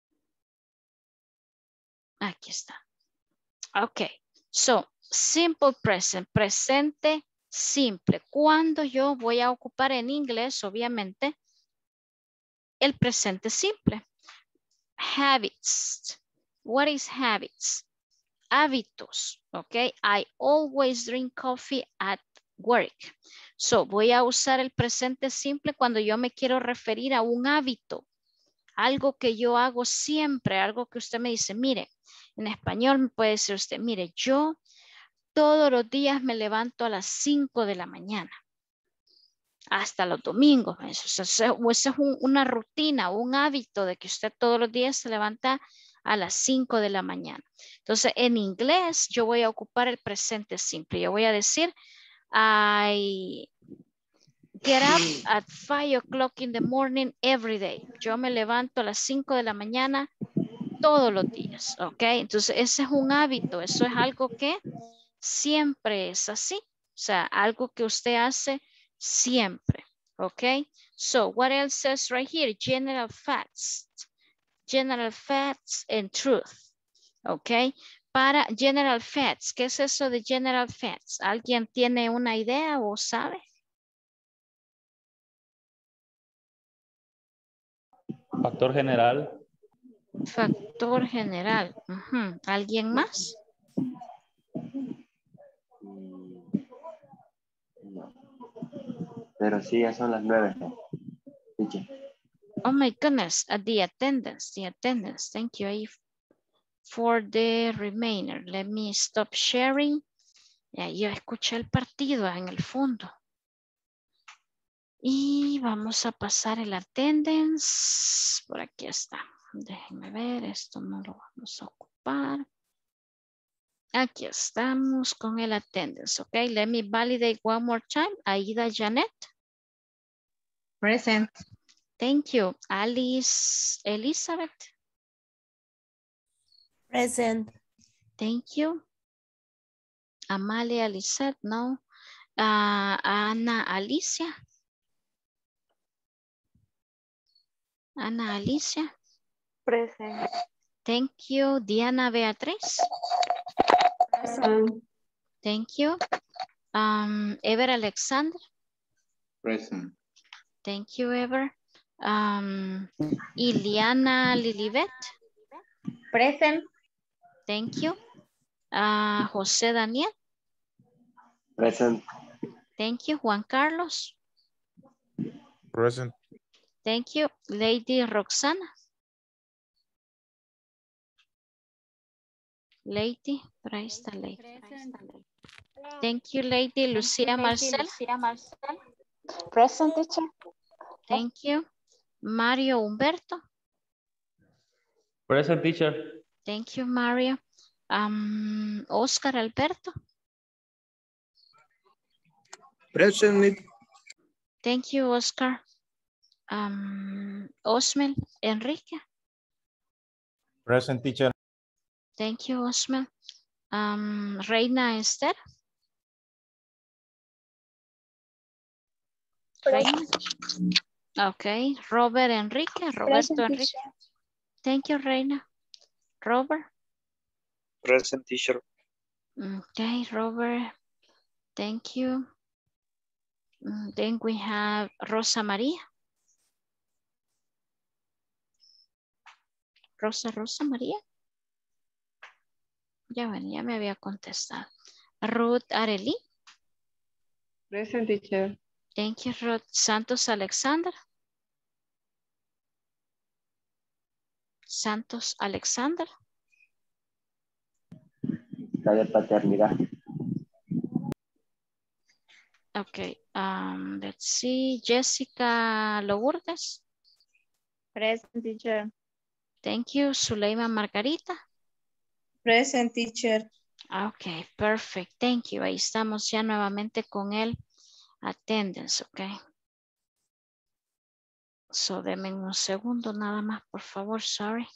Aquí está. Ok. So, simple present. Presente simple. ¿Cuándo yo voy a ocupar en inglés, obviamente, el presente simple? Habits. What is habits? Hábitos, okay? I always drink coffee at work. So, voy a usar el presente simple cuando yo me quiero referir a un hábito. Algo que yo hago siempre, algo que usted me dice, mire, en español me puede decir usted, mire, yo todos los días me levanto a las cinco de la mañana. Hasta los domingos. Eso, eso, eso es un, una rutina, un hábito de que usted todos los días se levanta a las cinco de la mañana. Entonces, en inglés yo voy a ocupar el presente simple. Yo voy a decir, I get up at five o'clock in the morning every day. Yo me levanto a las cinco de la mañana todos los días, ¿ok? Entonces, ese es un hábito. Eso es algo que siempre es así. O sea, algo que usted hace siempre, ¿ok? So, what else says right here? General facts. General facts and truth, ¿ok? Para general facts, ¿qué es eso de general facts? ¿Alguien tiene una idea o sabe? Factor general. Factor general. Uh-huh. ¿Alguien más? No. Pero sí, ya son las nueve. Oh my goodness, uh, the attendance, the attendance. Thank you Eve, for the remainder. Let me stop sharing. Ya, yo escuché el partido en el fondo. Y vamos a pasar el attendance. Por aquí está. Déjenme ver, esto no lo vamos a ocupar. Aquí estamos con el attendance, ok. Let me validate one more time. Aida Janet. Present. Thank you. Alice Elizabeth. Present. Thank you. Amalia Lisette, no. Uh, Ana Alicia. Ana Alicia. Present. Thank you. Diana Beatriz. Present. Thank you. Um, Ever Alexander. Present. Thank you, Ever. Um, Iliana Lilibet. Present. Thank you. Uh, José Daniel. Present. Thank you. Juan Carlos. Present. Thank you. Lady Roxana. Lady, por ahí está Lady. Thank you, Lady Lucía Marcel. Present, teacher. Thank you. Mario Humberto. Present, teacher. Thank you, Mario. Um, Oscar Alberto. Present. Thank you, Oscar. Um, Osmel Enrique. Present, teacher. Thank you, Osmel. Um, Reina Esther. Reina. Okay. Robert Enrique. Roberto Enrique. Thank you, Reina. Robert. Present, teacher. Okay, Robert. Thank you. Mm, Then we have Rosa Maria. Rosa, Rosa María. Ya bueno, ya me había contestado. Ruth Arely. Present, teacher. Thank you, Ruth. Santos Alexander. Santos Alexander. Está de paternidad. Okay, um, let's see. Jessica Lourdes. Present, teacher. Thank you. Zuleima Margarita. Present, teacher. Okay, perfect. Thank you. Ahí estamos ya nuevamente con el attendance, okay. So, denme un segundo nada más, por favor. Sorry.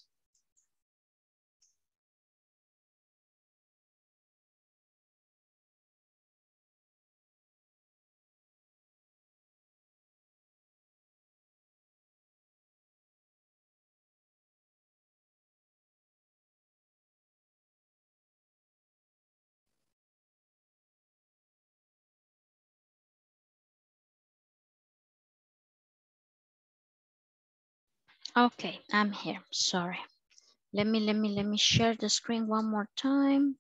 Okay, I'm here. Sorry. Let me, let me, let me share the screen one more time.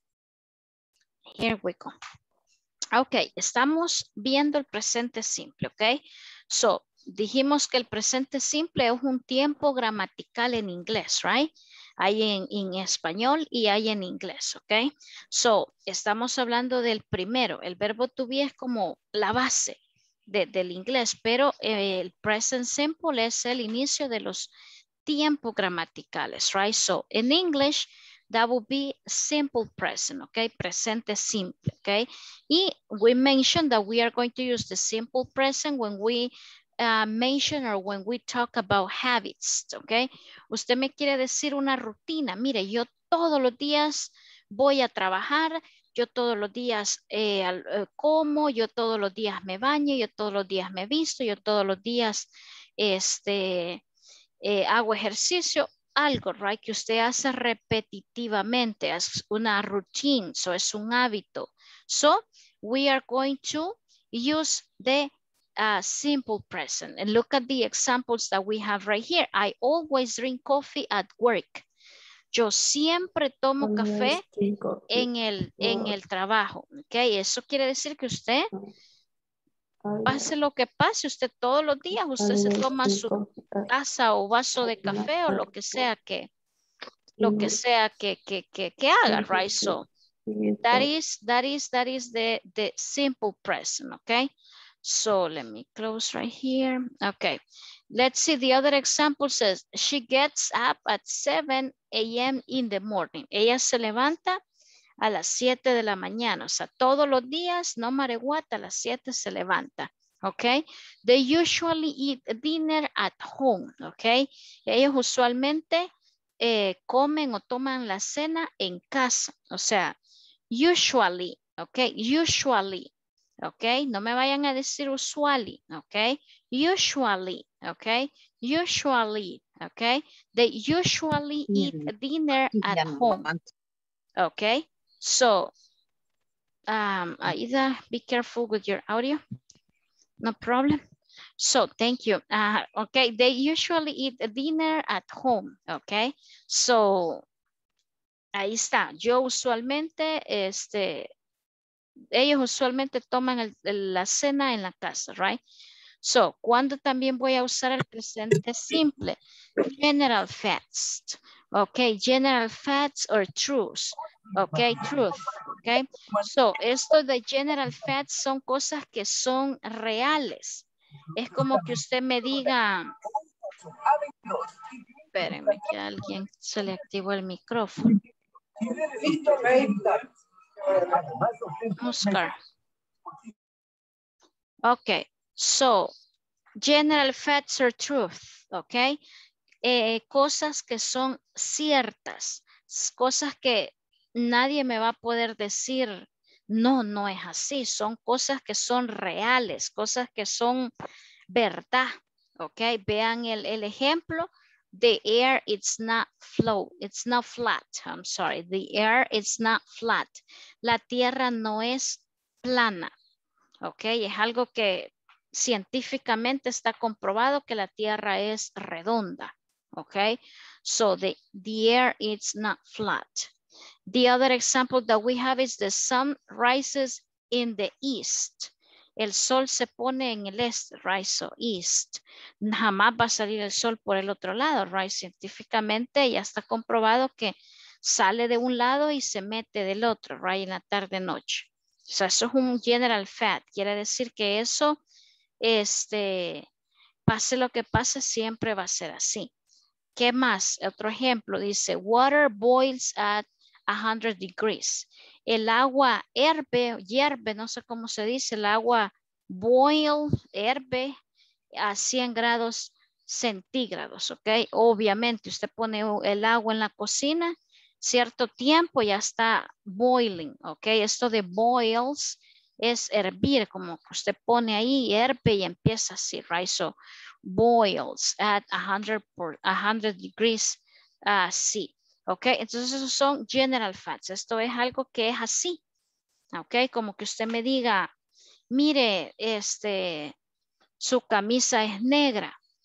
Here we go. Ok, estamos viendo el presente simple, ok. So, dijimos que el presente simple es un tiempo gramatical en inglés, right? Hay en, en español y hay en inglés, ok. So, estamos hablando del primero. El verbo to be es como la base de, del inglés, pero eh, el present simple es el inicio de los tiempos gramaticales, right? So, in English, that would be simple present, okay? Presente simple, okay? Y we mentioned that we are going to use the simple present when we uh, mention or when we talk about habits, okay? Usted me quiere decir una rutina. Mire, yo todos los días voy a trabajar, yo todos los días eh, eh, como, yo todos los días me baño, yo todos los días me visto, yo todos los días este, eh, hago ejercicio. Algo, right, que usted hace repetitivamente, es una routine, so es un hábito. So, we are going to use the uh, simple present. And look at the examples that we have right here. I always drink coffee at work. Yo siempre tomo café en el, en el trabajo, ¿ok? Eso quiere decir que usted, pase lo que pase, usted todos los días, usted se toma su taza o vaso de café o lo que sea que, lo que sea que, que, que, que haga, right? So, that is, that is, that is the, the simple present, okay? So, let me close right here. Okay, let's see, the other example says, she gets up at seven A M in the morning. Ella se levanta a las siete de la mañana, o sea, todos los días, no matter what, a las siete se levanta. Okay, they usually eat dinner at home. Okay, ellos usualmente eh, comen o toman la cena en casa. O sea, usually. Okay, usually. Okay, no me vayan a decir usually. Okay, usually. Okay, usually. Okay, they usually eat dinner at home. Okay, so um, Aida, be careful with your audio. No problem. So, thank you. Uh, okay, they usually eat dinner at home, okay? So, ahí está. Yo usualmente, este, ellos usualmente toman el, el, la cena en la casa, right? So, ¿cuándo también voy a usar el presente simple? General facts, okay? General facts or truths, okay? Truth, okay? So, esto de general facts son cosas que son reales. Es como que usted me diga, espérenme que a alguien se le activó el micrófono. Oscar. Okay, so, general facts or truth, okay? Eh, cosas que son ciertas, cosas que nadie me va a poder decir, no, no es así, son cosas que son reales, cosas que son verdad, ok, vean el, el ejemplo, the air it's not flow, it's not flat, I'm sorry, the air it's not flat, la tierra no es plana, ok, es algo que científicamente está comprobado que la tierra es redonda. Okay, so the, the air is not flat. The other example that we have is the sun rises in the east. El sol se pone en el este, right? So east. Jamás va a salir el sol por el otro lado, right? Científicamente ya está comprobado que sale de un lado y se mete del otro, right? En la tarde-noche. O sea, eso es un general fact. Quiere decir que eso, este, pase lo que pase, siempre va a ser así. ¿Qué más? Otro ejemplo dice, water boils at one hundred degrees. El agua herve, hierve, no sé cómo se dice, el agua boil, herve a cien grados centígrados, ¿ok? Obviamente usted pone el agua en la cocina, cierto tiempo ya está boiling, ¿ok? Esto de boils es hervir, como que usted pone ahí, herve y empieza así, right? So, boils at one hundred, por, one hundred degrees uh, C. Ok, entonces esos son general facts. Esto es algo que es así. Ok, como que usted me diga, mire, este, su camisa es negra.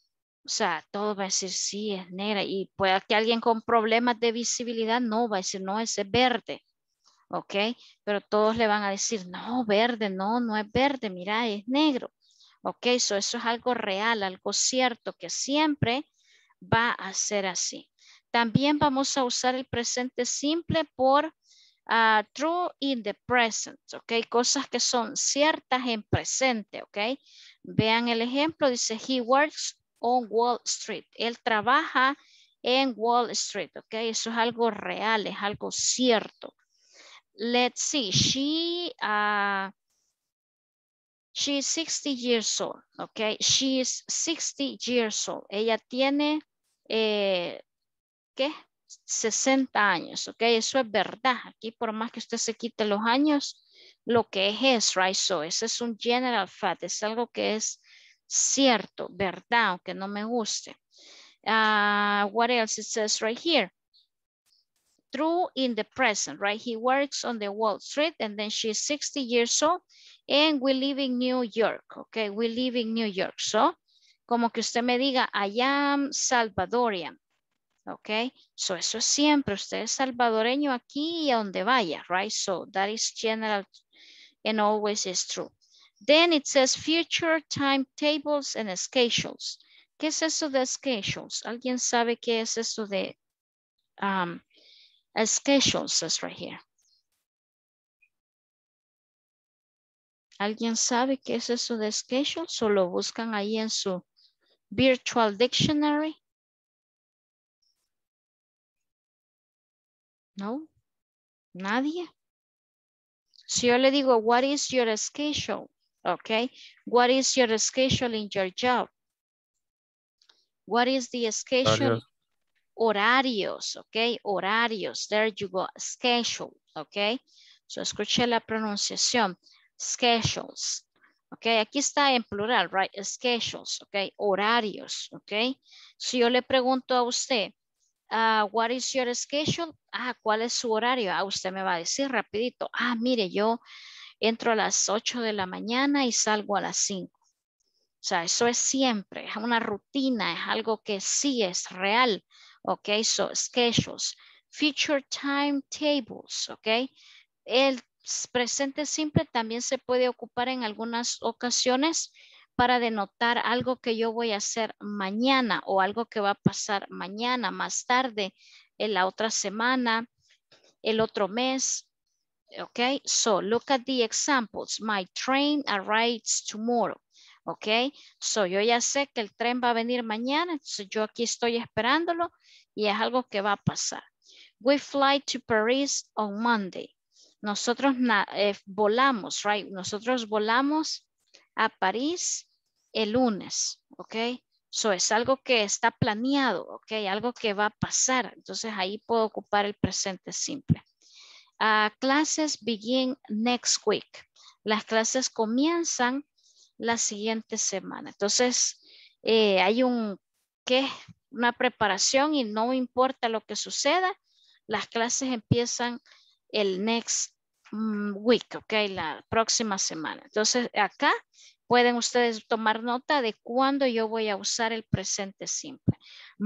O sea, todo va a decir sí, es negra. Y puede que alguien con problemas de visibilidad no va a decir no, ese es verde. ¿Ok? Pero todos le van a decir no, verde, no, no es verde, mira, es negro. ¿Ok? So, eso es algo real, algo cierto que siempre va a ser así. También vamos a usar el presente simple por uh, true in the present. ¿Ok? Cosas que son ciertas en presente. ¿Ok? Vean el ejemplo, dice he works on Wall Street. Él trabaja en Wall Street, ¿ok? Eso es algo real, es algo cierto. Let's see, she, uh, she is sixty years old, ¿ok? She is sixty years old. Ella tiene, eh, ¿qué? sesenta años, ¿ok? Eso es verdad. Aquí por más que usted se quite los años, lo que es es, right? So, ese es un general fact, es algo que es cierto, verdad, aunque no me guste. Uh, what else it says right here? True in the present, right? He works on the Wall Street and then she's sixty years old and we live in New York, okay? We live in New York. So, como que usted me diga, I am Salvadorian, okay? So, eso es siempre, usted es salvadoreño aquí y a donde vaya, right? So, that is general and always is true. Then it says future timetables and schedules. ¿Qué es eso de schedules? ¿Alguien sabe qué es eso de um, schedules? Says right here. ¿Alguien sabe qué es eso de schedules? ¿O lo buscan ahí en su virtual dictionary? No, nadie. Si yo le digo, what is your schedule? Okay, what is your schedule in your job? What is the schedule? Horarios, ok, horarios, there you go, schedule, ok. So, escuché la pronunciación, schedules, ok, aquí está en plural, right, schedules, ok, horarios, ok. Si yo le pregunto a usted, uh, what is your schedule? Ah, ¿cuál es su horario? Ah, usted me va a decir rapidito, ah, mire, yo entro a las ocho de la mañana y salgo a las cinco. O sea, eso es siempre, es una rutina, es algo que sí es real. Ok, so schedules, future timetables, ok. El presente simple también se puede ocupar en algunas ocasiones para denotar algo que yo voy a hacer mañana o algo que va a pasar mañana, más tarde, en la otra semana, el otro mes. Ok, so look at the examples. My train arrives tomorrow. Ok, so yo ya sé que el tren va a venir mañana, entonces yo aquí estoy esperándolo y es algo que va a pasar. We fly to Paris on Monday. Nosotros eh, volamos, right? Nosotros volamos a París el lunes, ok. So es algo que está planeado, ok, algo que va a pasar. Entonces ahí puedo ocupar el presente simple. Uh, classes begin next week. Las clases comienzan la siguiente semana. Entonces, eh, hay un, ¿qué? Una preparación y no importa lo que suceda, las clases empiezan el next um, week, ok, la próxima semana. Entonces, acá pueden ustedes tomar nota de cuándo yo voy a usar el presente simple.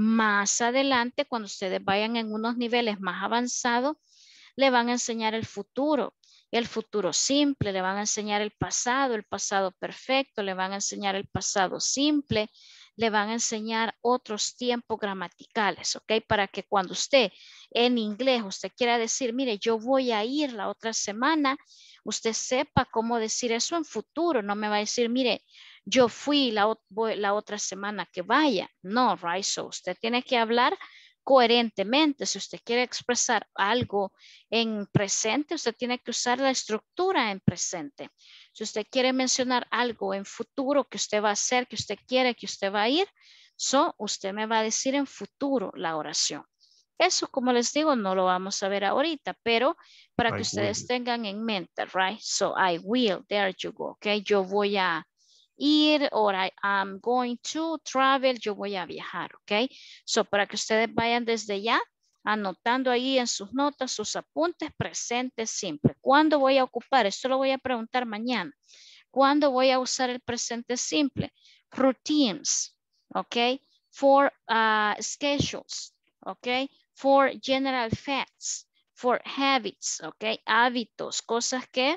Más adelante, cuando ustedes vayan en unos niveles más avanzados, le van a enseñar el futuro, el futuro simple, le van a enseñar el pasado, el pasado perfecto, le van a enseñar el pasado simple, le van a enseñar otros tiempos gramaticales, ¿ok? Para que cuando usted en inglés, usted quiera decir, mire, yo voy a ir la otra semana, usted sepa cómo decir eso en futuro, no me va a decir, mire, yo fui la, la otra semana que vaya, no, right? So usted tiene que hablar coherentemente. Si usted quiere expresar algo en presente, usted tiene que usar la estructura en presente. Si usted quiere mencionar algo en futuro que usted va a hacer, que usted quiere, que usted va a ir, so usted me va a decir en futuro la oración. Eso, como les digo, no lo vamos a ver ahorita, pero para que I ustedes will. tengan en mente, right? So I will, there you go, okay? Yo voy a ir, or I am going to travel, yo voy a viajar, ¿ok? So, para que ustedes vayan desde ya anotando ahí en sus notas, sus apuntes, presente simple. ¿Cuándo voy a ocupar? Esto lo voy a preguntar mañana. ¿Cuándo voy a usar el presente simple? Routines, ¿ok? for uh, schedules, okay? For general facts, for habits, okay? Hábitos, cosas que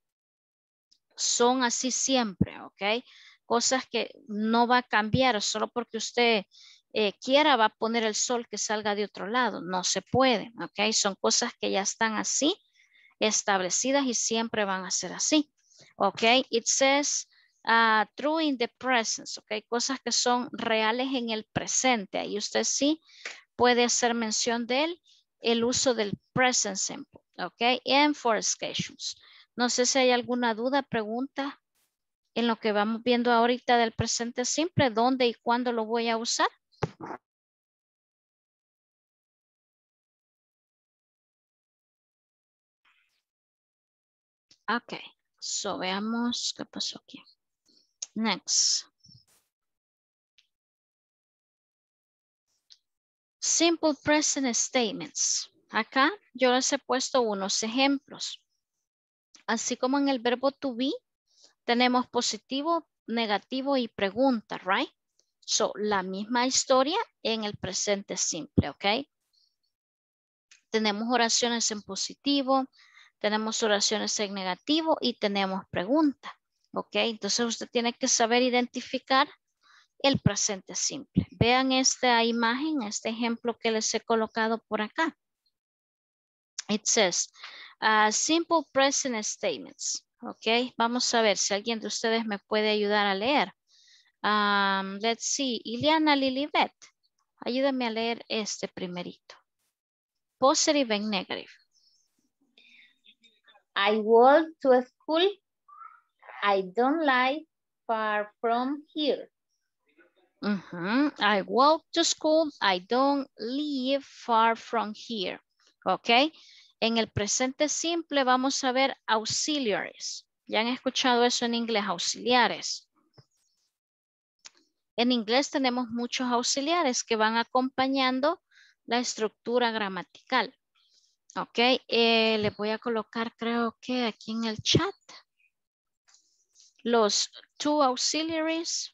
son así siempre, ok. Cosas que no va a cambiar solo porque usted eh, quiera va a poner el sol que salga de otro lado. No se puede, ok. Son cosas que ya están así establecidas y siempre van a ser así, ok. It says uh, true in the present, ok. Cosas que son reales en el presente. Ahí usted sí puede hacer mención de él, el uso del present simple, ok. And for schedules. No sé si hay alguna duda, pregunta en lo que vamos viendo ahorita del presente simple, dónde y cuándo lo voy a usar. Ok, so veamos qué pasó aquí. Next. Simple present statements. Acá yo les he puesto unos ejemplos. Así como en el verbo to be, tenemos positivo, negativo y pregunta, right? So, la misma historia en el presente simple, ¿ok? Tenemos oraciones en positivo, tenemos oraciones en negativo y tenemos pregunta, ¿ok? Entonces usted tiene que saber identificar el presente simple. Vean esta imagen, este ejemplo que les he colocado por acá. It says, uh, simple present statements, ¿ok? Vamos a ver si alguien de ustedes me puede ayudar a leer. Um, let's see, Iliana Lilibet, ayúdame a leer este primerito. Positive and negative. I walk to school. I don't live far from here. Uh-huh. I walk to school. I don't live far from here. Ok. En el presente simple vamos a ver auxiliaries. ¿Ya han escuchado eso en inglés? Auxiliares. En inglés tenemos muchos auxiliares que van acompañando la estructura gramatical. Ok, eh, le voy a colocar creo que aquí en el chat los two auxiliaries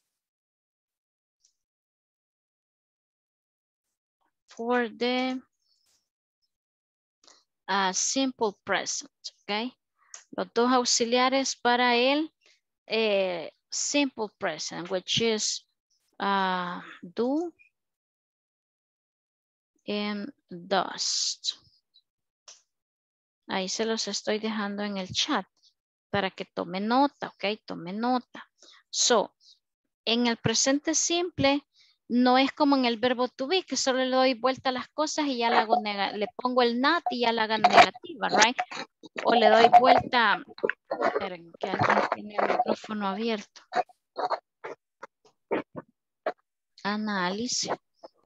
for the uh, simple present. Ok, los dos auxiliares para el eh, simple present, which is uh, do and does. Ahí se los estoy dejando en el chat para que tome nota, ok, tome nota. So, en el presente simple no es como en el verbo to be, que solo le doy vuelta a las cosas y ya la hago le pongo el not y ya la hago negativa, right? O le doy vuelta, esperen que alguien tiene el micrófono abierto. Ana Alicia.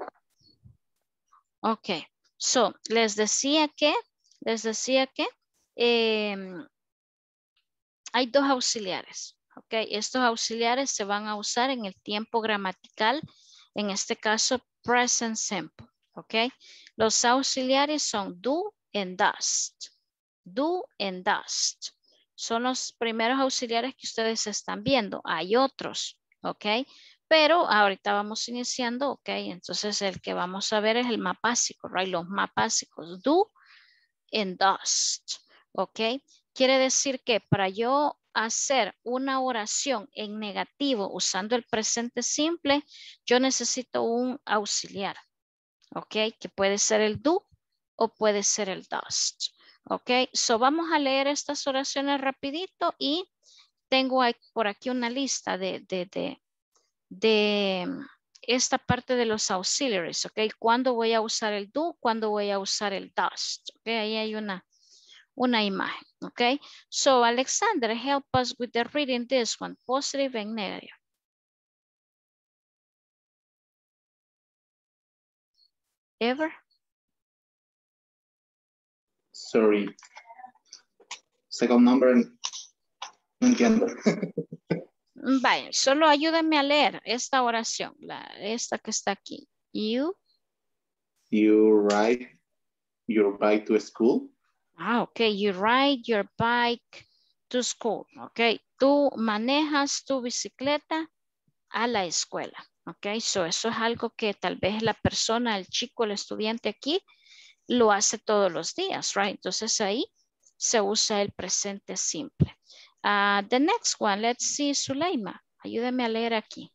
Ok, so, les decía que, les decía que eh, hay dos auxiliares, ok. Estos auxiliares se van a usar en el tiempo gramatical, en este caso present simple, ok. Los auxiliares son do and does, do and does. Son los primeros auxiliares que ustedes están viendo. Hay otros, ok. Pero ahorita vamos iniciando, ok. Entonces el que vamos a ver es el más básico, right? Los más básicos, do and does, ok. Quiere decir que para yo hacer una oración en negativo usando el presente simple, yo necesito un auxiliar, ok. Que puede ser el do o puede ser el does, ok. So vamos a leer estas oraciones rapidito y tengo por aquí una lista de, de, de de esta parte de los auxiliaries, ok. ¿Cuándo voy a usar el do? ¿Cuándo voy a usar el does? Ok, ahí hay una, una imagen, ok. So, Alexander, help us with the reading this one, positive and negative. Ever? Sorry. Second number, no entiendo. Vaya, solo ayúdenme a leer esta oración, la, esta que está aquí. You. You ride your bike to school. Ah, ok. You ride your bike to school. Ok. Tú manejas tu bicicleta a la escuela. Ok, so eso es algo que tal vez la persona, el chico, el estudiante aquí lo hace todos los días, right? Entonces ahí se usa el presente simple. Uh, the next one, let's see, Zuleima. Ayúdame a leer aquí.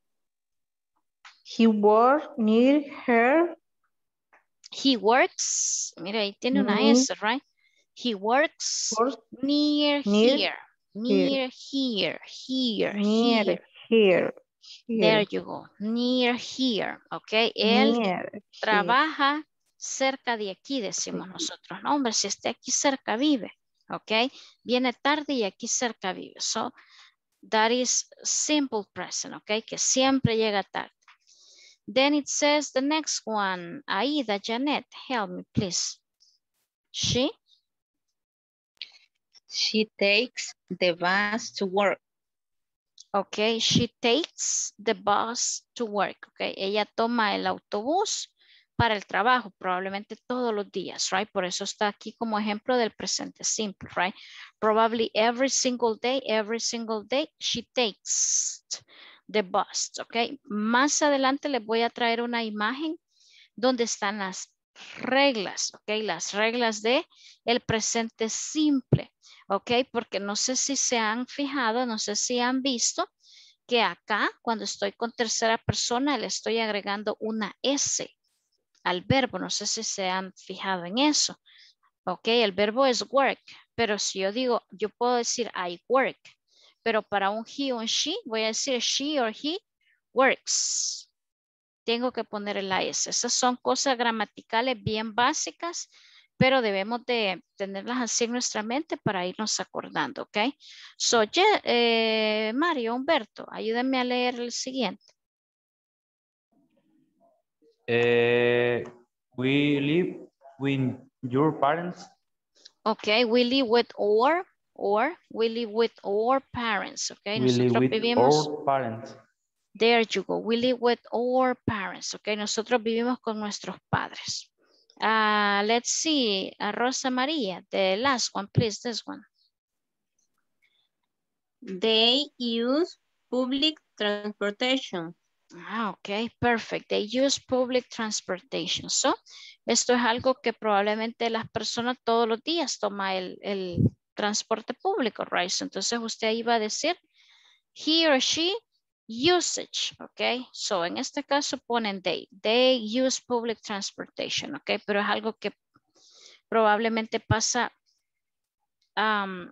He works near her. He works, mira, ahí tiene una Near, S, right? He works works near, near here, near here, here, near here. here. There Here. you go, near here, ok. Él Near here. trabaja cerca de aquí, decimos nosotros. No, hombre, si esté aquí cerca vive, ok. Viene tarde y aquí cerca vive. So, that is simple present, ok, que siempre llega tarde. Then it says the next one, Aida, Janet, help me please. She? She takes the bus to work. Okay, she takes the bus to work. Okay, ella toma el autobús para el trabajo, probablemente todos los días, right? Por eso está aquí como ejemplo del presente simple, right? Probably every single day, every single day, she takes the bus, okay? Más adelante les voy a traer una imagen donde están las reglas, ok, las reglas de el presente simple, ok, porque no sé si se han fijado, no sé si han visto que acá cuando estoy con tercera persona le estoy agregando una S al verbo, no sé si se han fijado en eso, ok, el verbo es work, pero si yo digo, yo puedo decir I work, pero para un he o un she voy a decir she or he works. Tengo que poner el I S. Esas son cosas gramaticales bien básicas, pero debemos de tenerlas así en nuestra mente para irnos acordando, ¿ok? So, yeah, eh, Mario, Humberto, ayúdenme a leer el siguiente. Eh, we live with your parents. Ok, we live with our, or we live with our parents, ok? We Nosotros live with vivimos... our parents. There you go. We live with our parents. Okay, nosotros vivimos con nuestros padres. Uh, let's see. Uh, Rosa Maria, the last one, please. This one. They use public transportation. Ah, ok, perfect. They use public transportation. So, esto es algo que probablemente las personas todos los días toman el, el transporte público, right? So, entonces usted ahí va a decir, he or she usage, ok, so en este caso ponen they, they use public transportation, ok, pero es algo que probablemente pasa um,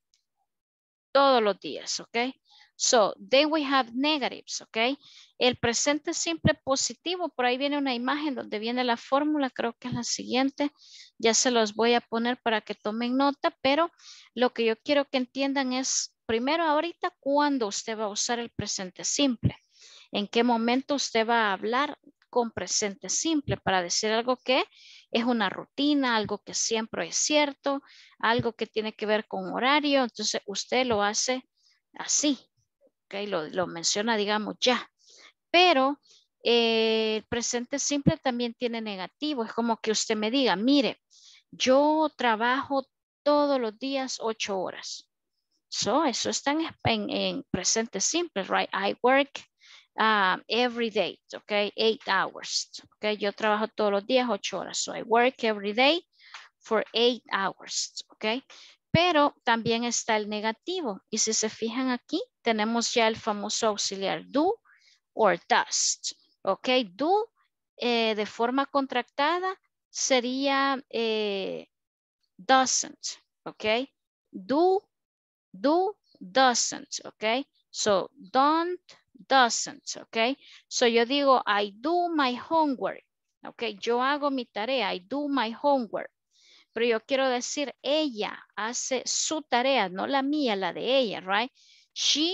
todos los días, ok, so then we have negatives, ok, el presente simple positivo, por ahí viene una imagen donde viene la fórmula, creo que es la siguiente, ya se los voy a poner para que tomen nota, pero lo que yo quiero que entiendan es primero ahorita, ¿cuándo usted va a usar el presente simple? ¿En qué momento usted va a hablar con presente simple para decir algo que es una rutina, algo que siempre es cierto, algo que tiene que ver con horario? Entonces usted lo hace así, ¿ok? Lo, lo menciona, digamos, ya. Pero eh, el presente simple también tiene negativo. Es como que usted me diga, mire, yo trabajo todos los días ocho horas. So, eso está en, en, en presente simple, right? I work um, every day, okay? Eight hours, okay? Yo trabajo todos los días ocho horas. So, I work every day for eight hours, okay? Pero también está el negativo. Y si se fijan aquí, tenemos ya el famoso auxiliar do or does, okay? Do eh, de forma contractada sería eh, doesn't, okay? Do Do, doesn't, okay? So, don't, doesn't, okay? So, yo digo, I do my homework, okay? Yo hago mi tarea, I do my homework. Pero yo quiero decir, ella hace su tarea, no la mía, la de ella, right? She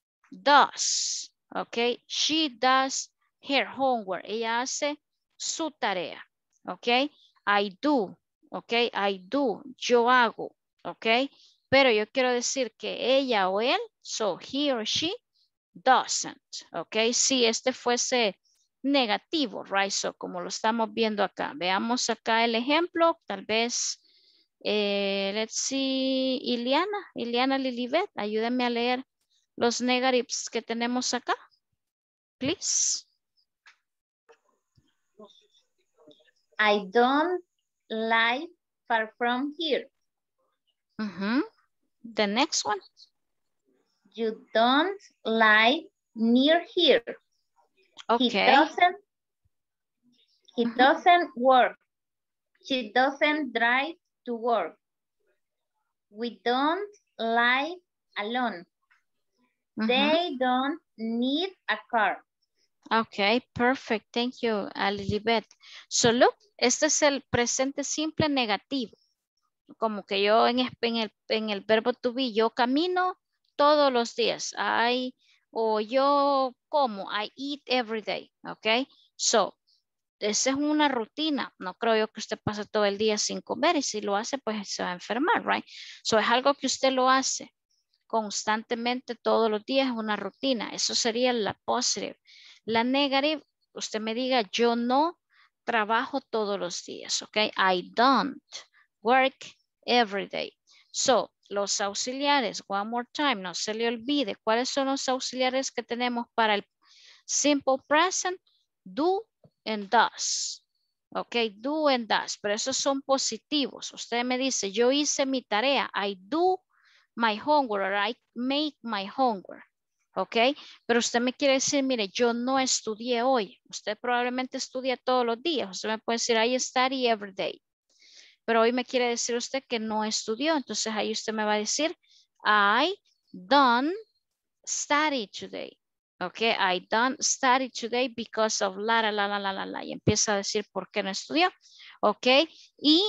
does, okay? She does her homework. Ella hace su tarea, okay? I do, okay? I do, yo hago, okay? Pero yo quiero decir que ella o él, so he or she doesn't, ok. Si este fuese negativo, right? So como lo estamos viendo acá. Veamos acá el ejemplo, tal vez, eh, let's see, Iliana, Iliana Lilibet, ayúdenme a leer los negatives que tenemos acá, please. I don't live far from here. Mm-hmm. The next one. You don't live near here. Okay. He doesn't, he Mm-hmm. doesn't work. She doesn't drive to work. We don't live alone. Mm-hmm. They don't need a car. Okay, perfect. Thank you, Lilibet. So look, este es el presente simple negativo. Como que yo en, en, el, en el verbo to be, yo camino todos los días. I, o yo como, I eat every day. Ok, so, esa es una rutina. No creo yo que usted pase todo el día sin comer y si lo hace, pues se va a enfermar, right? So, es algo que usted lo hace constantemente todos los días, es una rutina. Eso sería la positive. La negative, usted me diga, yo no trabajo todos los días, ok? I don't work every day. So, los auxiliares, one more time, no se le olvide. ¿Cuáles son los auxiliares que tenemos para el simple present? Do and does. Ok, do and does, pero esos son positivos. Usted me dice, yo hice mi tarea. I do my homework, or I make my homework. Ok, pero usted me quiere decir, mire, yo no estudié hoy. Usted probablemente estudia todos los días. Usted me puede decir, I study every day. Pero hoy me quiere decir usted que no estudió. Entonces ahí usted me va a decir, I don't study today. Ok, I don't study today because of la, la, la, la, la, la. Y empieza a decir por qué no estudió. Ok, y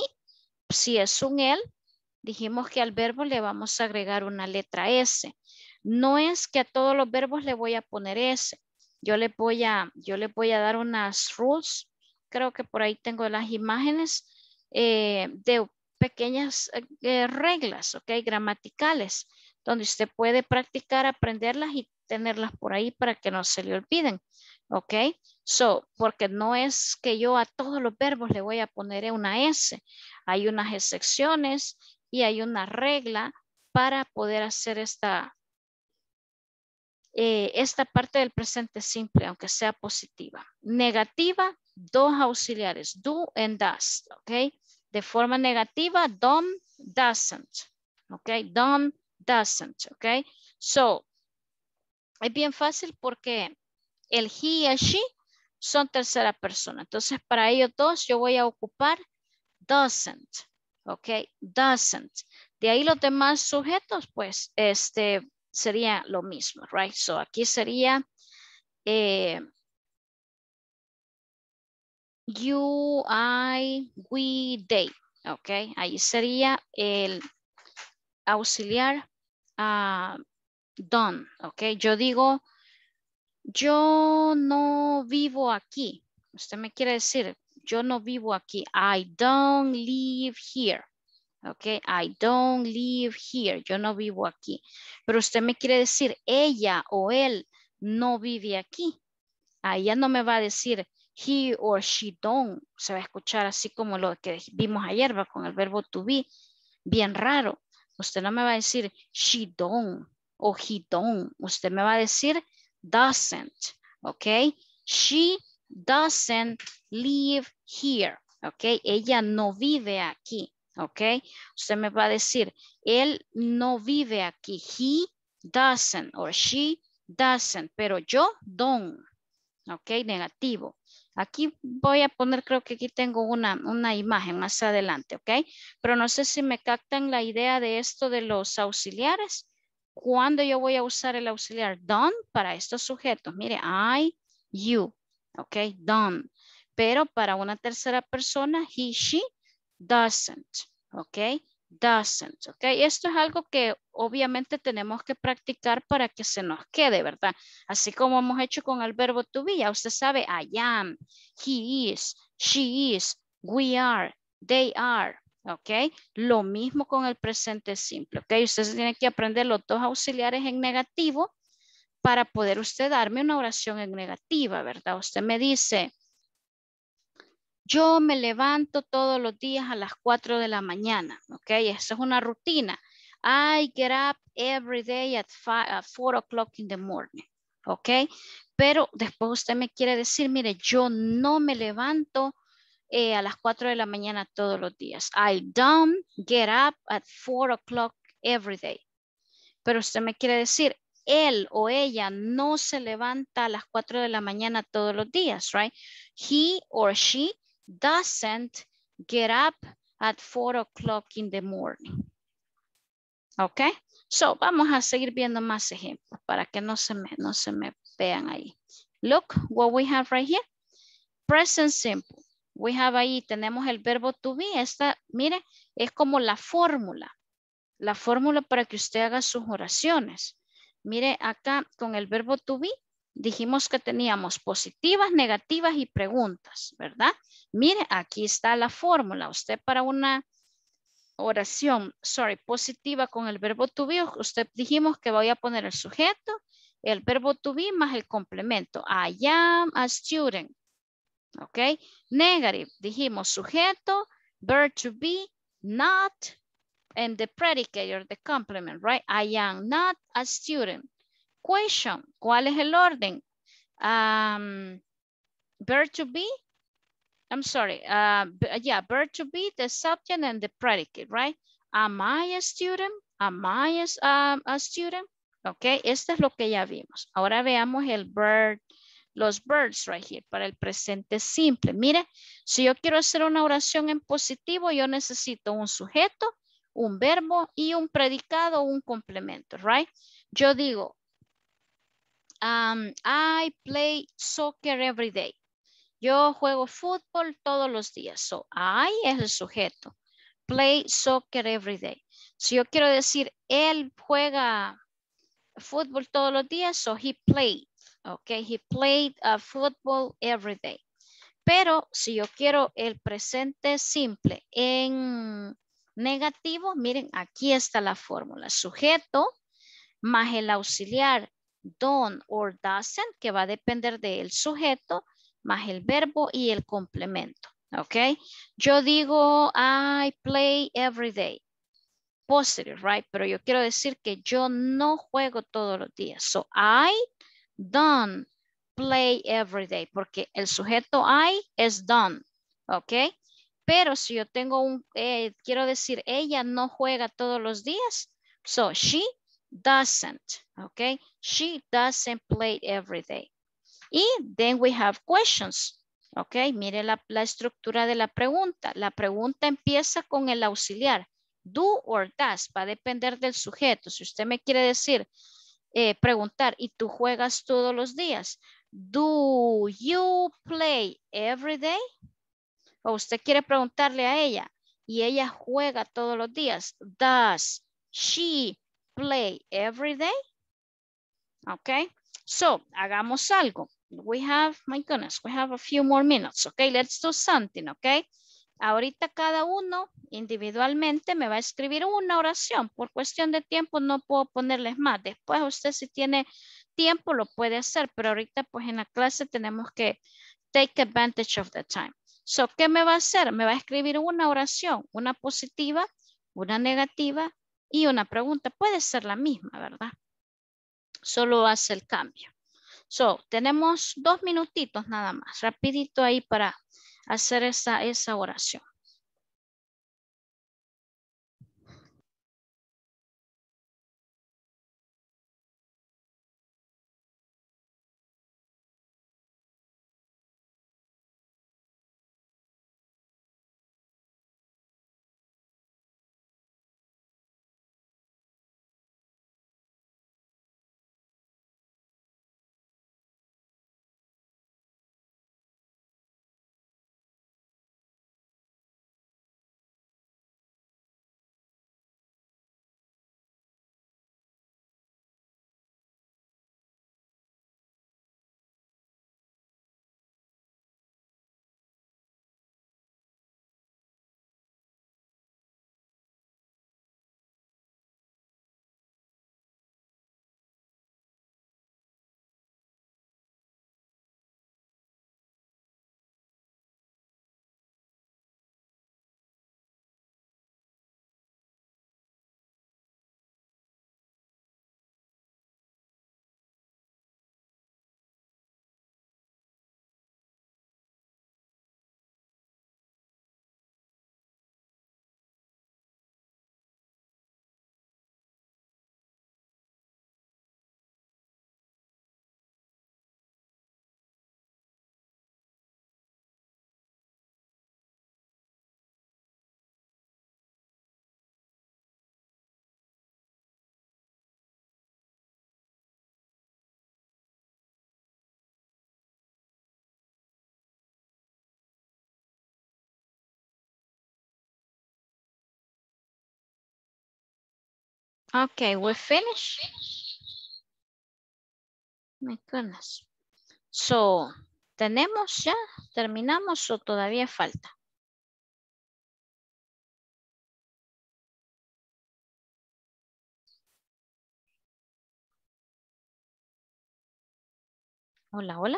si es un él, dijimos que al verbo le vamos a agregar una letra S. No es que a todos los verbos le voy a poner S. Yo le voy a, yo le voy a dar unas rules. Creo que por ahí tengo las imágenes eh, de pequeñas eh, reglas, ok, gramaticales, donde usted puede practicar, aprenderlas y tenerlas por ahí para que no se le olviden. Ok, so, porque no es que yo a todos los verbos le voy a poner una S. Hay unas excepciones y hay una regla para poder hacer esta, eh, esta parte del presente simple, aunque sea positiva. Negativa, dos auxiliares, do and does, ¿ok? De forma negativa, don't, doesn't, ¿ok? Don't, doesn't, ¿ok? So, es bien fácil porque el he y el she son tercera persona. Entonces, para ellos dos yo voy a ocupar doesn't, ¿ok? Doesn't. De ahí los demás sujetos, pues, este, sería lo mismo, right? So, aquí sería eh, you, I, we, they, ¿ok? Ahí sería el auxiliar uh, done, ¿ok? Yo digo, yo no vivo aquí. Usted me quiere decir, yo no vivo aquí. I don't live here. Ok, I don't live here. Yo no vivo aquí. Pero usted me quiere decir, ella o él no vive aquí. A ella no me va a decir he or she don't. Se va a escuchar así como lo que vimos ayer, va con el verbo to be. Bien raro. Usted no me va a decir she don't o he don't. Usted me va a decir doesn't. Ok, she doesn't live here. Ok, ella no vive aquí. Ok, usted me va a decir, él no vive aquí. He doesn't or she doesn't, pero yo don't. Ok, negativo. Aquí voy a poner, creo que aquí tengo una, una imagen más adelante, ok. Pero no sé si me captan la idea de esto de los auxiliares. ¿Cuándo yo voy a usar el auxiliar done para estos sujetos? Mire, I, you, ok, done. Pero para una tercera persona, he, she, doesn't, ok, doesn't, ok. Esto es algo que obviamente tenemos que practicar para que se nos quede, ¿verdad? Así como hemos hecho con el verbo to be, ya usted sabe, I am, he is, she is, we are, they are, ok. Lo mismo con el presente simple, ok. Usted se tiene que aprender los dos auxiliares en negativo para poder usted darme una oración en negativa, ¿verdad? Usted me dice, yo me levanto todos los días a las cuatro de la mañana, ¿ok? Esa es una rutina. I get up every day at, five, at four o'clock in the morning, ¿ok? Pero después usted me quiere decir, mire, yo no me levanto eh, a las cuatro de la mañana todos los días. I don't get up at four o'clock every day. Pero usted me quiere decir, él o ella no se levanta a las cuatro de la mañana todos los días, right? He or she doesn't get up at four o'clock in the morning. ¿Ok? So, vamos a seguir viendo más ejemplos para que no se me, no se me vean ahí. Look what we have right here. Present simple. We have ahí, tenemos el verbo to be. Esta, mire, es como la fórmula. La fórmula para que usted haga sus oraciones. Mire, acá con el verbo to be, dijimos que teníamos positivas, negativas y preguntas, ¿verdad? Mire, aquí está la fórmula. Usted para una oración, sorry, positiva con el verbo to be, usted dijimos que voy a poner el sujeto, el verbo to be más el complemento. I am a student. ¿Ok? Negative, dijimos sujeto, verb to be, not, and the predicate or the complement, right? I am not a student. Question, ¿cuál es el orden? Um, verb to be, I'm sorry, uh, yeah, verb to be, the subject and the predicate, right? Am I a student? Am I a, um, a student? Ok, esto es lo que ya vimos. Ahora veamos el verb, los verbs right here, para el presente simple. Mire, si yo quiero hacer una oración en positivo, yo necesito un sujeto, un verbo y un predicado o un complemento, right? Yo digo, um, I play soccer every day. Yo juego fútbol todos los días. So, I es el sujeto. Play soccer every day. Si yo quiero decir, él juega fútbol todos los días, so he played. Okay, he played uh, football every day. Pero si yo quiero el presente simple en negativo, miren, aquí está la fórmula. Sujeto más el auxiliar don't or doesn't, que va a depender del sujeto, más el verbo y el complemento. ¿Ok? Yo digo, I play every day. Positive, right? Pero yo quiero decir que yo no juego todos los días. So, I don't play every day. Porque el sujeto I es done. ¿Ok? Pero si yo tengo un, eh, quiero decir, ella no juega todos los días. So, she doesn't. ¿Ok? She doesn't play every day. Y then we have questions. Ok, mire la, la estructura de la pregunta. La pregunta empieza con el auxiliar. Do or does, va a depender del sujeto. Si usted me quiere decir, eh, preguntar, ¿y tú juegas todos los días? Do you play every day? O usted quiere preguntarle a ella, ¿y ella juega todos los días? Does she play every day? Ok, so, hagamos algo. We have, my goodness, we have a few more minutes. Okay, let's do something, okay? Ahorita cada uno individualmente me va a escribir una oración. Por cuestión de tiempo no puedo ponerles más. Después usted si tiene tiempo lo puede hacer, pero ahorita pues en la clase tenemos que take advantage of the time. So, ¿qué me va a hacer? Me va a escribir una oración, una positiva, una negativa y una pregunta. Puede ser la misma, ¿verdad? Solo hace el cambio. So, tenemos dos minutitos nada más, rapidito ahí para hacer esa, esa oración. Okay, we finish. My goodness. So, ¿tenemos ya? ¿Terminamos o todavía falta? Hola, hola.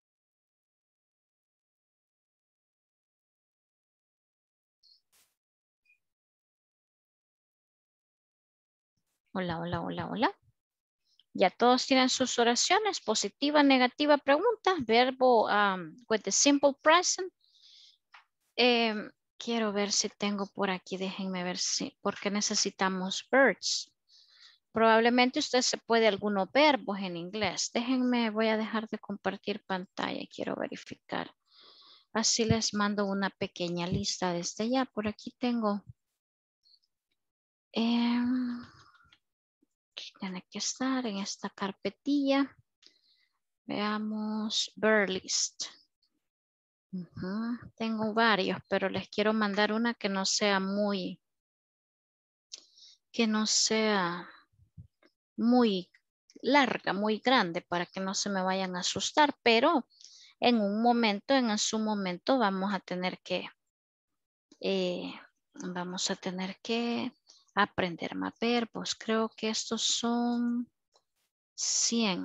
Hola, hola, hola, hola. Ya todos tienen sus oraciones, positiva, negativa, pregunta, verbo um, with the simple present. Eh, quiero ver si tengo por aquí, déjenme ver si, porque necesitamos verbs. Probablemente usted se puede algunos verbos en inglés. Déjenme, voy a dejar de compartir pantalla, quiero verificar. Así les mando una pequeña lista desde ya. Por aquí tengo. Eh, tiene que estar en esta carpetilla. Veamos, verb list. Uh-huh. Tengo varios, pero les quiero mandar una que no sea muy, que no sea muy larga, muy grande, para que no se me vayan a asustar, pero en un momento, en su momento, vamos a tener que, eh, vamos a tener que aprender más verbos. Creo que estos son cien.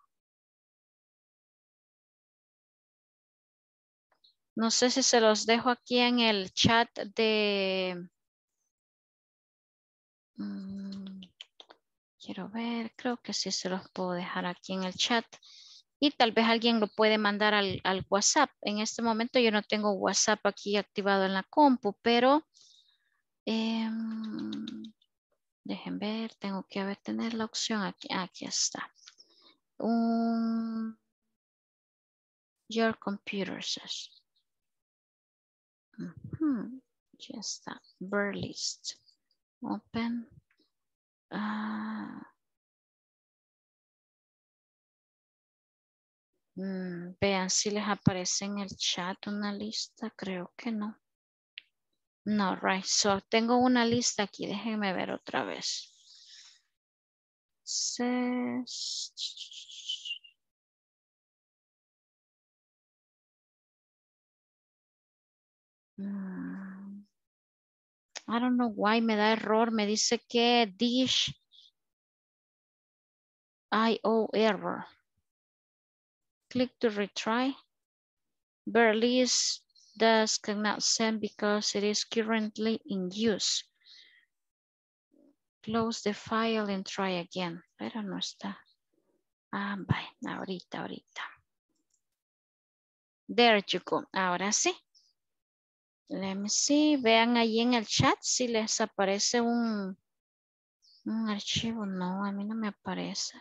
No sé si se los dejo aquí en el chat de... Um, quiero ver, creo que sí se los puedo dejar aquí en el chat. Y tal vez alguien lo puede mandar al, al WhatsApp. En este momento yo no tengo WhatsApp aquí activado en la compu, pero... Eh, dejen ver, tengo que haber tener la opción aquí. Aquí está. Um, your computer says. Uh-huh. Ya está. Verb list. Open. Uh, mm, vean si les aparece en el chat una lista. Creo que no. No, right. So, tengo una lista aquí. Déjenme ver otra vez. Says... Mm, I don't know why me da error. Me dice que dish I O error. Click to retry. Verb list does cannot send because it is currently in use. Close the file and try again. Pero no está. Ah, bye. Ahorita, ahorita. There you go. Ahora sí. Let me see. Vean ahí en el chat si les aparece un, un archivo. No, a mí no me aparece.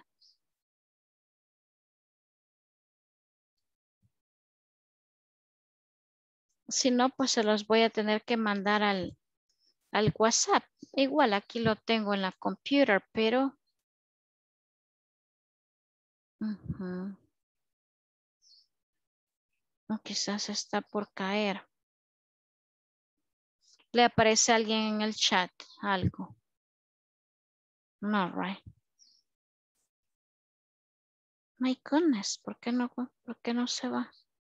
Si no, pues se los voy a tener que mandar al, al WhatsApp. Igual aquí lo tengo en la computer, pero... Uh-huh. O quizás está por caer. ¿Le aparece a alguien en el chat algo? No, right. My goodness, ¿por qué no, por qué no se va?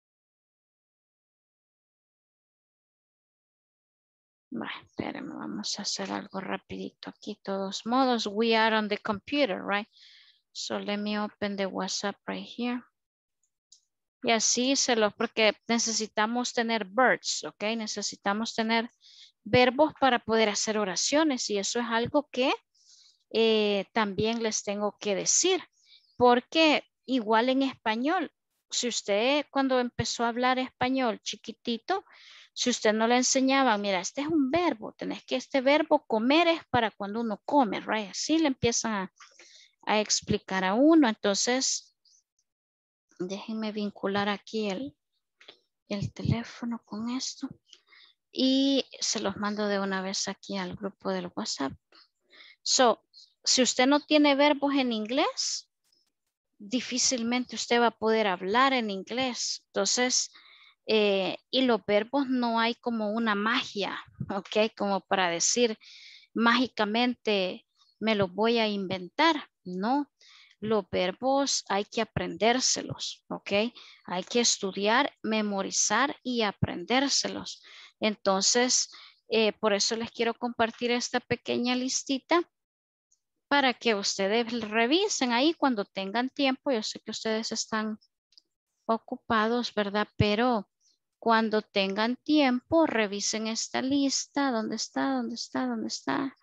Bueno, espérenme, vamos a hacer algo rapidito aquí. Todos modos, we are on the computer, right? So let me open the WhatsApp right here. Y así se lo, porque necesitamos tener verbs, ¿ok? Necesitamos tener verbos para poder hacer oraciones y eso es algo que eh, también les tengo que decir. Porque igual en español, si usted cuando empezó a hablar español chiquitito, si usted no le enseñaba, mira, este es un verbo, tenés que este verbo comer es para cuando uno come, right? Así le empiezan a, a explicar a uno. Entonces, déjenme vincular aquí el, el teléfono con esto y se los mando de una vez aquí al grupo del WhatsApp. So, si usted no tiene verbos en inglés, difícilmente usted va a poder hablar en inglés. Entonces, eh, y los verbos no hay como una magia, ¿ok? Como para decir mágicamente me los voy a inventar. No, los verbos hay que aprendérselos, ¿ok? Hay que estudiar, memorizar y aprendérselos. Entonces, eh, por eso les quiero compartir esta pequeña listita para que ustedes revisen ahí cuando tengan tiempo. Yo sé que ustedes están ocupados, ¿verdad? Pero cuando tengan tiempo, revisen esta lista. ¿Dónde está? ¿Dónde está? ¿Dónde está?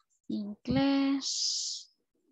Inglés.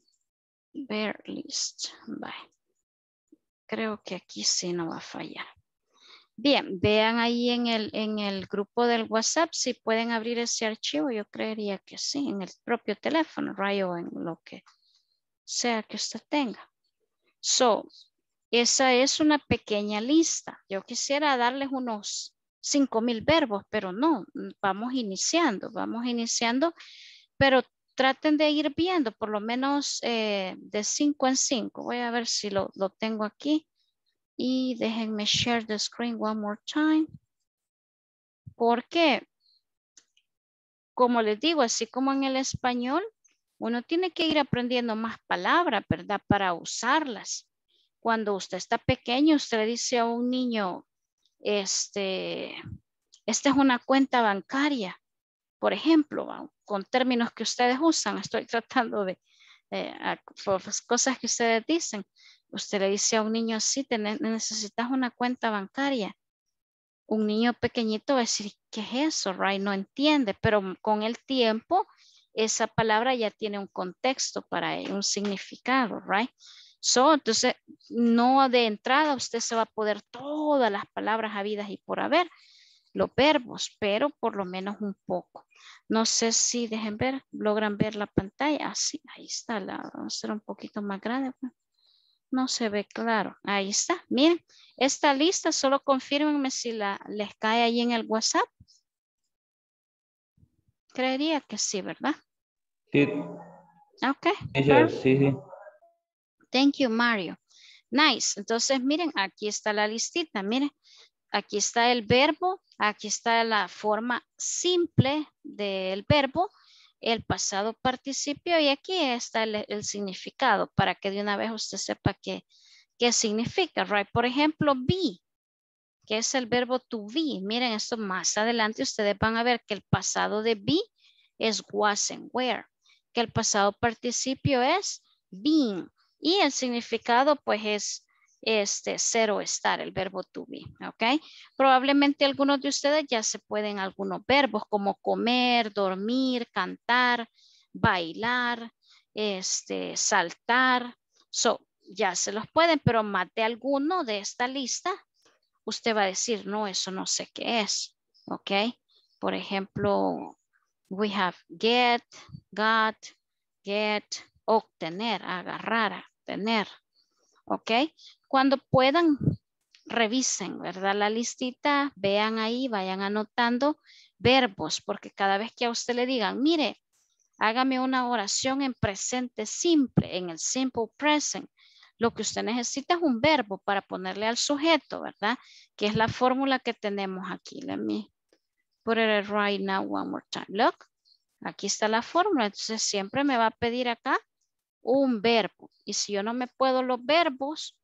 Ver list. Bye. Creo que aquí sí no va a fallar. Bien, vean ahí en el, en el grupo del WhatsApp si pueden abrir ese archivo. Yo creería que sí, en el propio teléfono, right, o en lo que sea que usted tenga. So, esa es una pequeña lista. Yo quisiera darles unos cinco mil verbos, pero no, vamos iniciando, vamos iniciando, pero traten de ir viendo por lo menos eh, de cinco en cinco. Voy a ver si lo, lo tengo aquí. Y déjenme share the screen one more time. Porque, como les digo, así como en el español, uno tiene que ir aprendiendo más palabras, ¿verdad? Para usarlas. Cuando usted está pequeño, usted le dice a un niño, este, esta es una cuenta bancaria. Por ejemplo, con términos que ustedes usan, estoy tratando de, eh, por cosas que ustedes dicen. Usted le dice a un niño, sí, necesitas una cuenta bancaria. Un niño pequeñito va a decir, ¿qué es eso? Right? No entiende, pero con el tiempo, esa palabra ya tiene un contexto para él, un significado, right? So, entonces, no de entrada usted se va a poder todas las palabras habidas y por haber, los verbos, pero por lo menos un poco. No sé si, dejen ver, logran ver la pantalla. Ah, sí, ahí está, la, vamos a hacer un poquito más grande. No se ve claro. Ahí está. Miren, esta lista solo confírmenme si la, les cae ahí en el WhatsApp. Creería que sí, ¿verdad? Sí. Ok. Sí, sí. Thank you, Mario. Nice. Entonces, miren, aquí está la listita. Miren, aquí está el verbo. Aquí está la forma simple del verbo, el pasado participio y aquí está el, el significado para que de una vez usted sepa qué, qué significa, right? Por ejemplo, be, que es el verbo to be. Miren esto más adelante ustedes van a ver que el pasado de be es was and were, que el pasado participio es being y el significado pues es este ser o estar, el verbo to be, ¿ok? Probablemente algunos de ustedes ya se pueden algunos verbos como comer, dormir, cantar, bailar, este, saltar. So, ya se los pueden, pero más de alguno de esta lista, usted va a decir, no, eso no sé qué es, ¿ok? Por ejemplo, we have get, got, get, obtener, agarrar, tener, ¿ok? Cuando puedan, revisen, ¿verdad? La listita, vean ahí, vayan anotando verbos, porque cada vez que a usted le digan, mire, hágame una oración en presente simple, en el simple present, lo que usted necesita es un verbo para ponerle al sujeto, ¿verdad? Que es la fórmula que tenemos aquí. Let me put it right now one more time. Look, aquí está la fórmula. Entonces siempre me va a pedir acá un verbo. Y si yo no me puedo los verbos,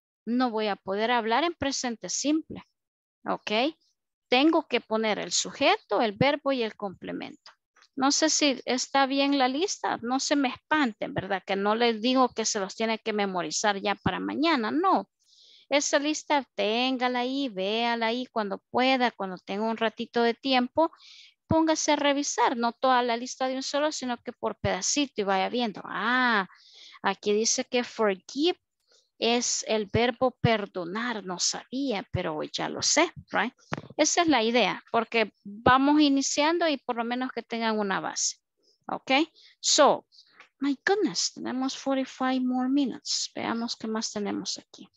no voy a poder hablar en presente simple. ¿Ok? Tengo que poner el sujeto, el verbo y el complemento. No sé si está bien la lista, no se me espanten, ¿verdad? Que no les digo que se los tiene que memorizar ya para mañana, no. Esa lista téngala ahí, véala ahí cuando pueda, cuando tenga un ratito de tiempo, póngase a revisar, no toda la lista de un solo, sino que por pedacito y vaya viendo. Ah, aquí dice que forgive es el verbo perdonar, no sabía, pero ya lo sé, right? Esa es la idea, porque vamos iniciando y por lo menos que tengan una base, ¿ok? So, my goodness, tenemos forty-five more minutes. Veamos qué más tenemos aquí.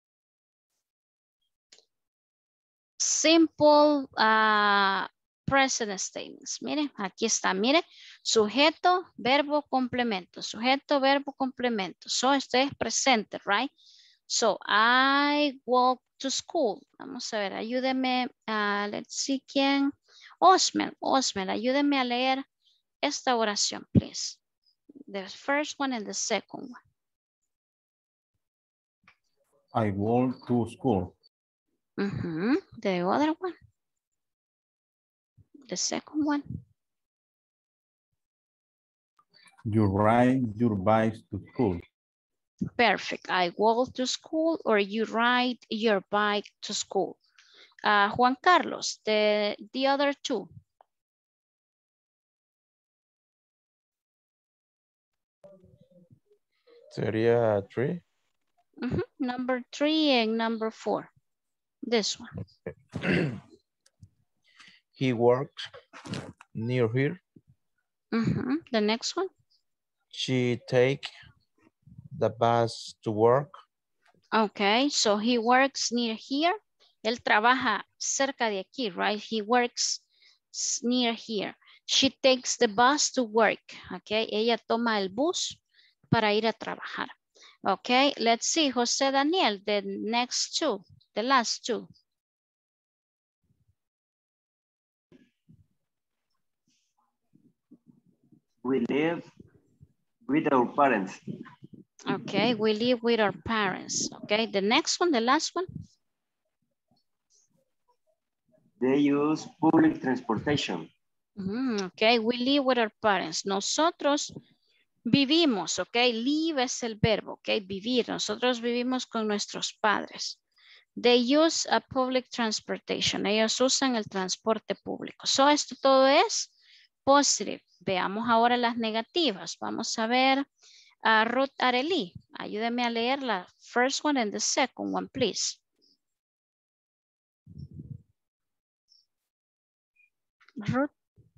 Simple uh, present statements. Miren, aquí está, mire, sujeto, verbo, complemento, sujeto, verbo, complemento. So, esto es presente, right? So, I walk to school. Vamos a ver, ayúdeme, uh, let's see quién. Osmel, Osmel, ayúdeme a leer esta oración, please. The first one and the second one. I walk to school. Mm-hmm. The other one. The second one. You ride your bike to school. Perfect. I walk to school or you ride your bike to school. Uh, Juan Carlos, the, the other two. Sería three. Mm-hmm. Number three and number four. This one. Okay. He works near here. Mm-hmm. The next one. She take the bus to work. Okay, so he works near here. Él trabaja cerca de aquí, right? He works near here. She takes the bus to work. Okay, ella toma el bus para ir a trabajar. Okay, let's see, José Daniel, the next two, the last two. We live with our parents. Okay, we live with our parents. Okay, the next one, the last one. They use public transportation. Mm, okay, we live with our parents. Nosotros vivimos, okay, live es el verbo, okay, vivir. Nosotros vivimos con nuestros padres. They use a public transportation. Ellos usan el transporte público. So, esto todo es positive. Veamos ahora las negativas. Vamos a ver a Ruth Arely. Ayúdeme a leer la first one and the second one, please. Ruth.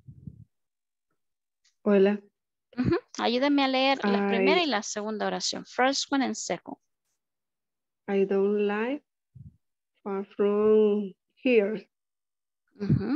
Hola. Uh-huh. Ayúdame a leer la I, primera y la segunda oración. First one and second. I don't live far from here. Uh-huh.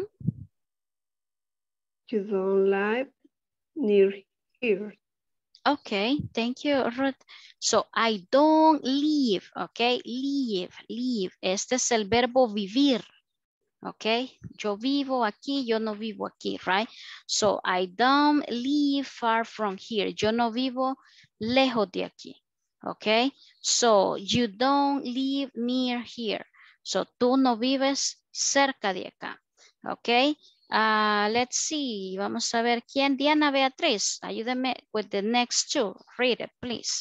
You don't live near here. Okay, thank you, Ruth. So, I don't live, okay, live, live. Este es el verbo vivir, okay. Yo vivo aquí, yo no vivo aquí, right? So, I don't live far from here. Yo no vivo lejos de aquí, okay. So, you don't live near here. So, tú no vives cerca de acá, okay. Uh, let's see, vamos a ver quién, Diana Beatriz, ayúdeme with the next two, read it please.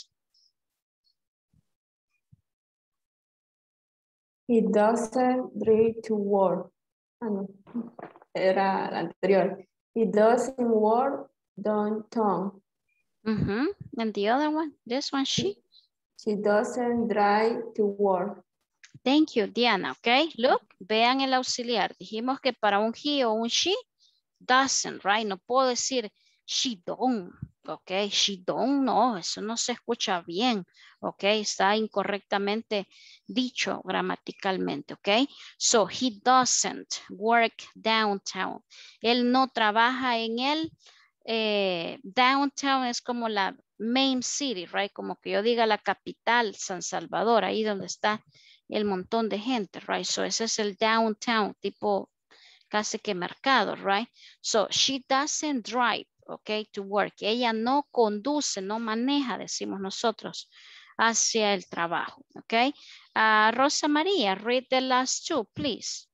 He doesn't drive to work. Ah, no, era la anterior. He doesn't work downtown. Mm-hmm. And the other one, this one, she? She doesn't drive to work. Thank you, Diana, okay? Look, vean el auxiliar. Dijimos que para un he o un she, doesn't, right? No puedo decir she don't, okay? She don't, no, eso no se escucha bien, okay? Está incorrectamente dicho gramaticalmente, okay? So, he doesn't work downtown. Él no trabaja en el eh, downtown, es como la main city, right? Como que yo diga la capital, San Salvador, ahí donde está el montón de gente, right? So ese es el downtown, tipo casi que mercado, right? So she doesn't drive, okay, to work. Ella no conduce, no maneja, decimos nosotros, hacia el trabajo, okay? Uh, Rosa María, read the last two, please.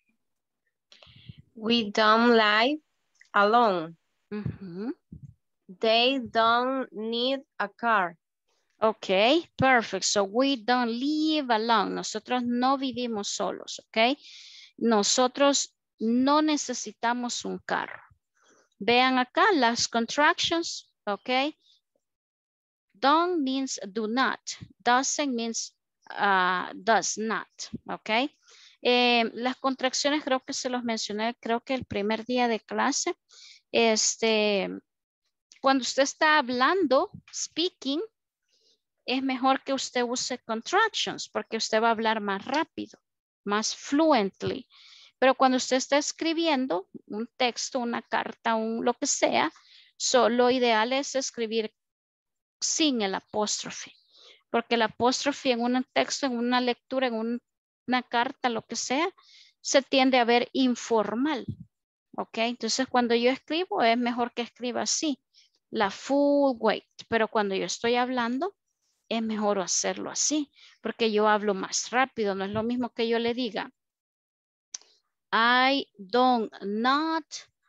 We don't live alone. Mm-hmm. They don't need a car. Ok, perfect. So we don't live alone. Nosotros no vivimos solos, ok. Nosotros no necesitamos un carro. Vean acá las contractions, ok. Don't means do not. Doesn't means uh, does not, ok. Eh, las contracciones creo que se los mencioné, creo que el primer día de clase. Este, cuando usted está hablando, speaking, es mejor que usted use contractions porque usted va a hablar más rápido, más fluently. Pero cuando usted está escribiendo un texto, una carta, un, lo que sea, so, lo ideal es escribir sin el apóstrofe. Porque el apóstrofe en un texto, en una lectura, en un, una carta, lo que sea, se tiende a ver informal. ¿Ok? Entonces cuando yo escribo es mejor que escriba así. la full weight. Pero cuando yo estoy hablando, es mejor hacerlo así, porque yo hablo más rápido. No es lo mismo que yo le diga, I don't not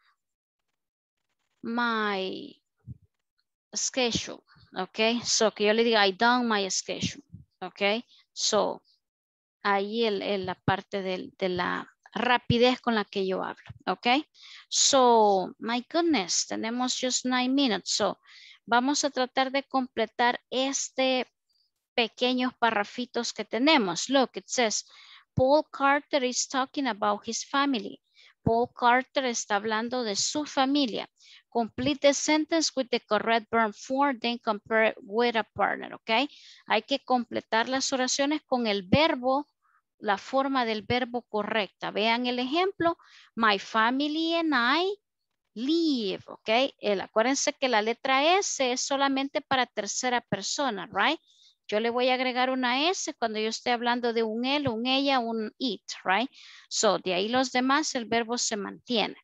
my schedule. Ok, so que yo le diga, I done my schedule. Ok, so ahí el, el, la parte del, de la rapidez con la que yo hablo. Ok, so my goodness, tenemos just nine minutes. So vamos a tratar de completar este pequeños parrafitos que tenemos. Look, it says, Paul Carter is talking about his family. Paul Carter está hablando de su familia. Complete the sentence with the correct verb form, then compare it with a partner, ¿ok? Hay que completar las oraciones con el verbo, la forma del verbo correcta. Vean el ejemplo. My family and I live, ¿ok? El, acuérdense que la letra S es solamente para tercera persona, right? Yo le voy a agregar una S cuando yo esté hablando de un él, un ella, un it, right? So, de ahí los demás, el verbo se mantiene.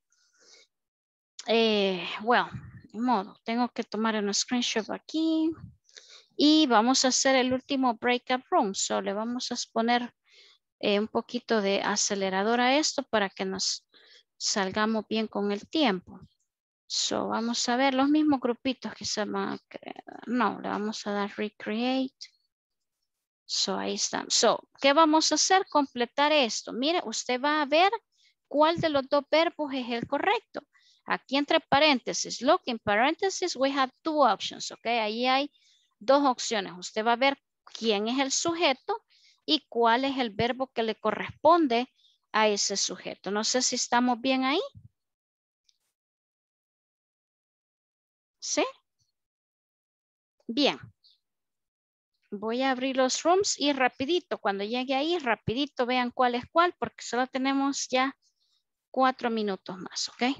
Eh, well, de modo, tengo que tomar un screenshot aquí. Y vamos a hacer el último breakout room. So, le vamos a poner eh, un poquito de acelerador a esto para que nos salgamos bien con el tiempo. So, vamos a ver los mismos grupitos que se van a crear. No, le vamos a dar recreate. So, ahí están. So, ¿qué vamos a hacer? Completar esto. Mire, usted va a ver cuál de los dos verbos es el correcto. Aquí entre paréntesis, look, in paréntesis, we have two options, ok. Ahí hay dos opciones. Usted va a ver quién es el sujeto y cuál es el verbo que le corresponde a ese sujeto. No sé si estamos bien ahí. ¿Sí? Bien. Voy a abrir los rooms y rapidito, cuando llegue ahí, rapidito vean cuál es cuál, porque solo tenemos ya cuatro minutos más, ¿ok?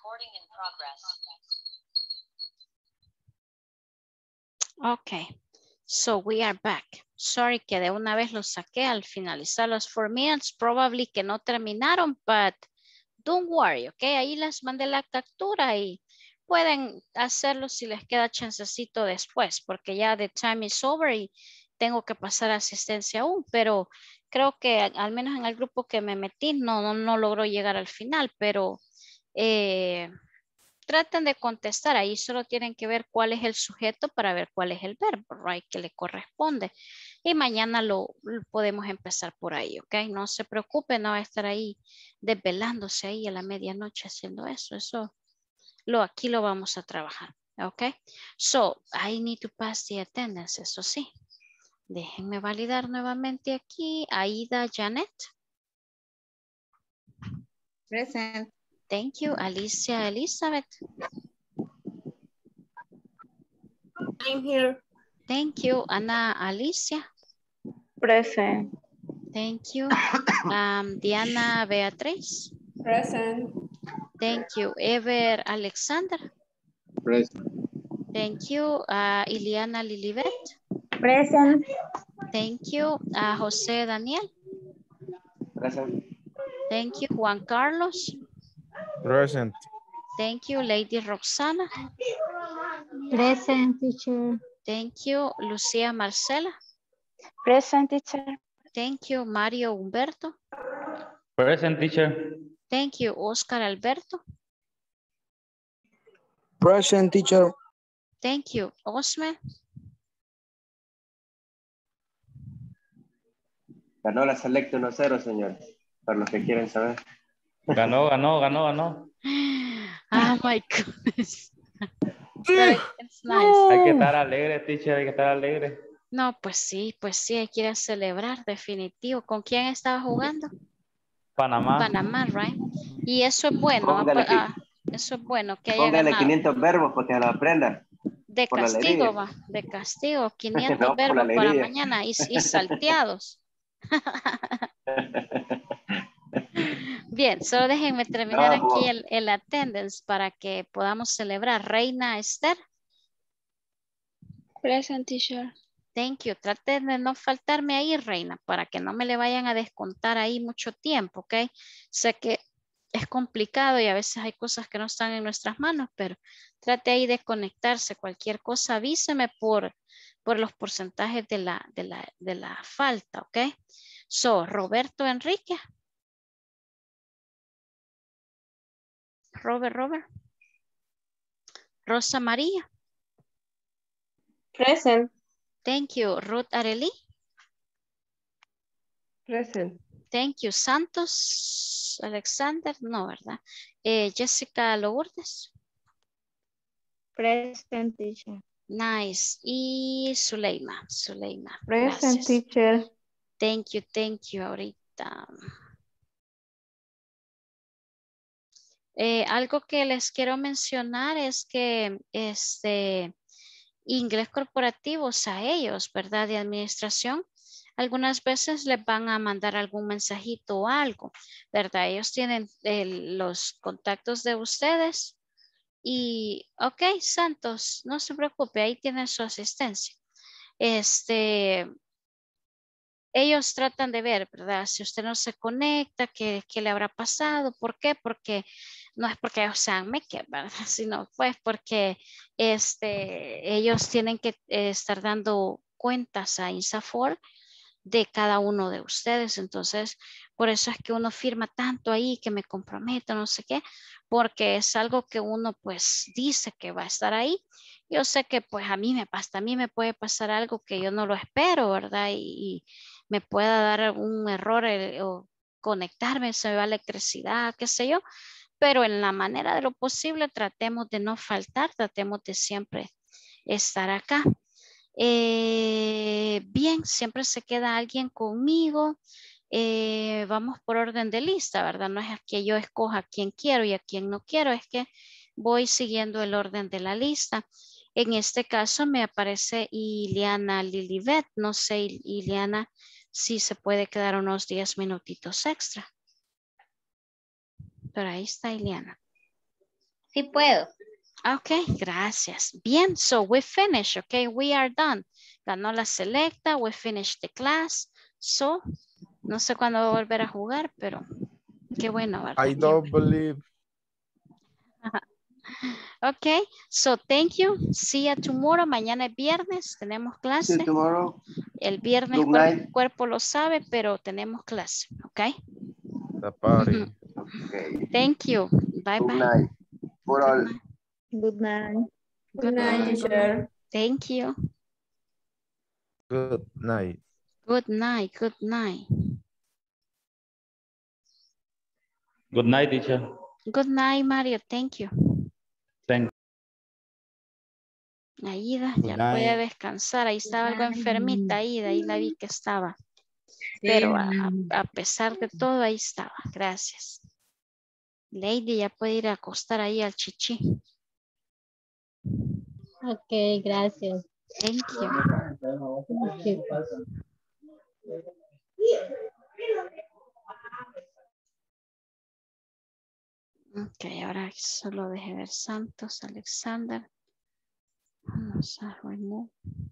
Okay, so we are back. Sorry que de una vez los saqué al finalizar los four minutes. Probably que no terminaron, but don't worry, okay. Ahí les mandé la captura y pueden hacerlo si les queda chancecito después, porque ya the time is over y tengo que pasar asistencia aún, pero creo que al menos en el grupo que me metí no, no, no logró llegar al final, pero eh, traten de contestar. Ahí solo tienen que ver cuál es el sujeto para ver cuál es el verbo, right, que le corresponde. Y mañana lo, lo podemos empezar por ahí, ok. No se preocupe, no va a estar ahí desvelándose ahí a la medianoche haciendo eso. Eso lo, aquí lo vamos a trabajar, ok. So, I need to pass the attendance, eso sí. Déjenme validar nuevamente aquí. Aida Janet. Present. Thank you. Alicia Elizabeth. I'm here. Thank you. Ana Alicia. Present. Thank you. Um, Diana Beatriz. Present. Thank you. Ever Alexander. Present. Thank you. Uh, Iliana Lilibet. Present. Thank you. Uh, José Daniel. Present. Thank you. Juan Carlos. Present. Thank you. Lady Roxana. Present, teacher. Thank you. Lucía Marcela. Present, teacher. Thank you. Mario Humberto. Present, teacher. Thank you. Oscar Alberto. Present, teacher. Thank you. Osme. Ganó la Select uno cero, señor. Para los que quieren saber. Ganó, ganó, ganó, ganó. Oh my goodness. It's nice. Hay que estar alegre, teacher, hay que estar alegre. No, pues sí, pues sí, hay que ir a celebrar, definitivo. ¿Con quién estaba jugando? Panamá. Panamá, right? Y eso es bueno. Póngale, Ah, eso es bueno que haya póngale ganado. quinientos verbos para que se lo aprenda. De por la castigo, alegría. va. De castigo. quinientos No, por la verbos para alegría. mañana y, y salteados. Bien, solo déjenme terminar No, aquí po. el, el attendance para que podamos celebrar. Reina Esther. Present, teacher. Thank you. Traten de no faltarme ahí, Reina, para que no me le vayan a descontar ahí mucho tiempo, ¿ok? Sé que es complicado y a veces hay cosas que no están en nuestras manos, pero trate ahí de conectarse. Cualquier cosa, avíseme por, por los porcentajes de la, de, la, de la falta, ¿ok? So, Roberto Enrique. Robert, Robert. Rosa María. Present. Thank you. Ruth Arely. Present. Thank you. Santos Alexander. No, ¿verdad? Eh, Jessica Lourdes. Present, teacher. Nice. Y Zuleima. Zuleima. Present, Gracias. teacher. Thank you, thank you. Ahorita. Eh, algo que les quiero mencionar es que este inglés corporativo, o sea, ellos, ¿verdad? De administración, algunas veces les van a mandar algún mensajito o algo, ¿verdad? Ellos tienen eh, los contactos de ustedes y, ok, Santos, no se preocupe, ahí tienen su asistencia. Este, ellos tratan de ver, ¿verdad? Si usted no se conecta, ¿qué, qué le habrá pasado? ¿Por qué? Porque no es porque ellos sean make, ¿verdad? Sino pues porque este, ellos tienen que eh, estar dando cuentas a INSAFORP de cada uno de ustedes. Entonces, por eso es que uno firma tanto ahí que me comprometo, no sé qué, porque es algo que uno pues dice que va a estar ahí. Yo sé que pues a mí me pasa, a mí me puede pasar algo que yo no lo espero, ¿verdad? Y, y me pueda dar algún error eh, o conectarme, se me va la electricidad, qué sé yo. Pero en la manera de lo posible tratemos de no faltar, tratemos de siempre estar acá. Eh, bien, siempre se queda alguien conmigo. Eh, vamos por orden de lista, ¿verdad? No es que yo escoja a quién quiero y a quién no quiero, es que voy siguiendo el orden de la lista. En este caso me aparece Iliana Lilibet. No sé, Iliana, si se puede quedar unos diez minutitos extra. Pero ahí está Iliana. Sí puedo. Okay, gracias. Bien, so we finished, okay, we are done. Ganó la selecta, we finished the class. So, no sé cuándo voy a volver a jugar, pero qué bueno, ¿verdad? I don't believe. Okay, so thank you. See you tomorrow. Mañana es viernes, tenemos clase. See you tomorrow. El viernes Good cuer- night. cuerpo lo sabe, pero tenemos clase, okay? The party. Okay. Thank you. Bye Good bye. night. For all. Good night. Good night, teacher. Thank you. Good night. Good night. Good night. Good night, teacher. Good night, Mario. Thank you. Thank Aida, Good ya night. puede descansar. Ahí estaba algo enfermita, Aida. Ahí la vi que estaba. Pero a, a pesar de todo, ahí estaba. Gracias. Lady ya puede ir a acostar ahí al chichi. Ok, gracias. Thank you. Thank you. Ok, ahora solo deje ver Santos, Alexander. Vamos a remove.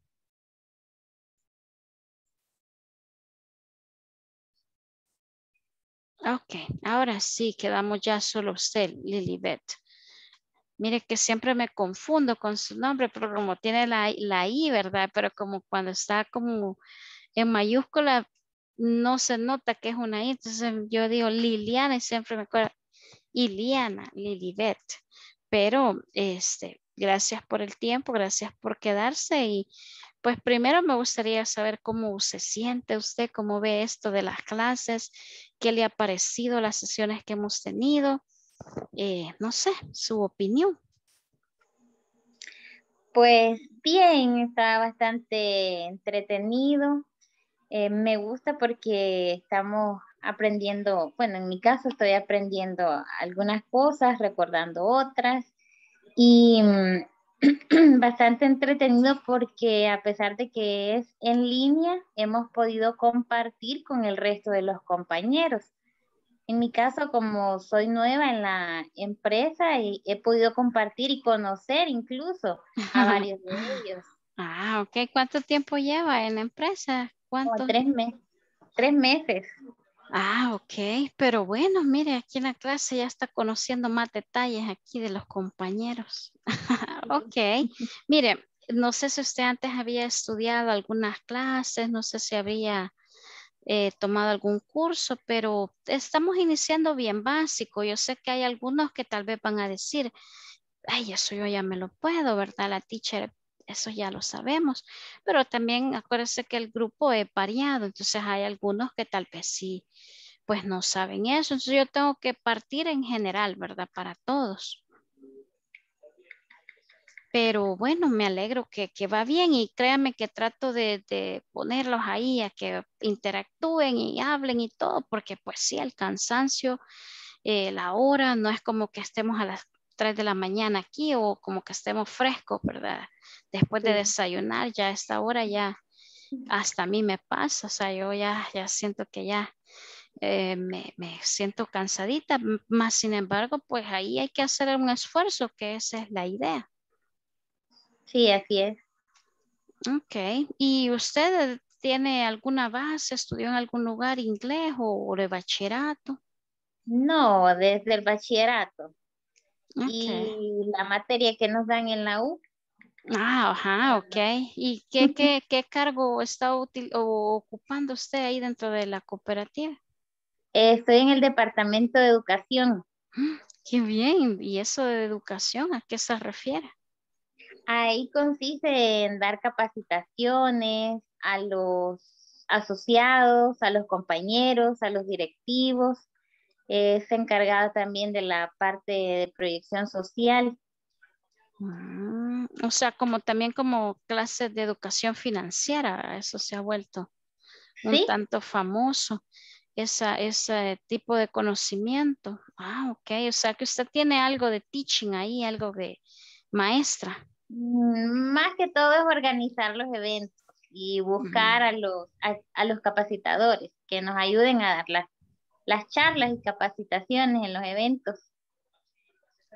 Ok, ahora sí, quedamos ya solo usted, Lilibet. Mire que siempre me confundo con su nombre, pero como tiene la, la I, ¿verdad? Pero como cuando está como en mayúscula, no se nota que es una I. Entonces yo digo Liliana y siempre me acuerdo Iliana, Lilibet. Pero, este, gracias por el tiempo, gracias por quedarse y pues primero me gustaría saber cómo se siente usted, cómo ve esto de las clases, qué le ha parecido las sesiones que hemos tenido. Eh, no sé, su opinión. Pues bien, está bastante entretenido. Eh, me gusta porque estamos aprendiendo, bueno, en mi caso estoy aprendiendo algunas cosas, recordando otras y mm, bastante entretenido porque a pesar de que es en línea, hemos podido compartir con el resto de los compañeros. En mi caso, como soy nueva en la empresa, he, he podido compartir y conocer incluso a varios de ellos. Ah, ok. ¿Cuánto tiempo lleva en la empresa? ¿Cuánto? Como tres, me tres meses. Ah, ok. Pero bueno, mire, aquí en la clase ya está conociendo más detalles aquí de los compañeros. Ok. Mire, no sé si usted antes había estudiado algunas clases, no sé si había eh, tomado algún curso, pero estamos iniciando bien básico. Yo sé que hay algunos que tal vez van a decir, ay, eso yo ya me lo puedo, ¿verdad? La teacher, eso ya lo sabemos, pero también acuérdense que el grupo es variado, entonces hay algunos que tal vez sí, pues no saben eso, entonces yo tengo que partir en general, ¿verdad? Para todos. Pero bueno, me alegro que, que va bien y créanme que trato de, de ponerlos ahí a que interactúen y hablen y todo, porque pues sí, el cansancio, eh, la hora, no es como que estemos a las tres de la mañana aquí o como que estemos frescos, ¿verdad? Después de Sí. desayunar, ya a esta hora ya hasta a mí me pasa, o sea, yo ya, ya siento que ya eh, me, me siento cansadita, m- más sin embargo, pues ahí hay que hacer un esfuerzo, que esa es la idea. Sí, así es. Ok, ¿y usted tiene alguna base, estudió en algún lugar inglés o, o de bachillerato? No, desde el bachillerato. Ok. Y la materia que nos dan en la U, Ah, ajá, ok. ¿Y qué, qué, qué cargo está util- o ocupando usted ahí dentro de la cooperativa? eh, estoy en el departamento de educación. Qué bien. ¿Y eso de educación a qué se refiere? Ahí consiste en dar capacitaciones a los asociados, a los compañeros, a los directivos. Es encargada también de la parte de proyección social. Mm, o sea, como también como clases de educación financiera, eso se ha vuelto un Sí, tanto famoso, esa, ese tipo de conocimiento. Ah, ok, o sea que usted tiene algo de teaching ahí, algo de maestra. mm, más que todo es organizar los eventos y buscar a los, a, a los capacitadores que nos ayuden a dar las, las charlas y capacitaciones en los eventos.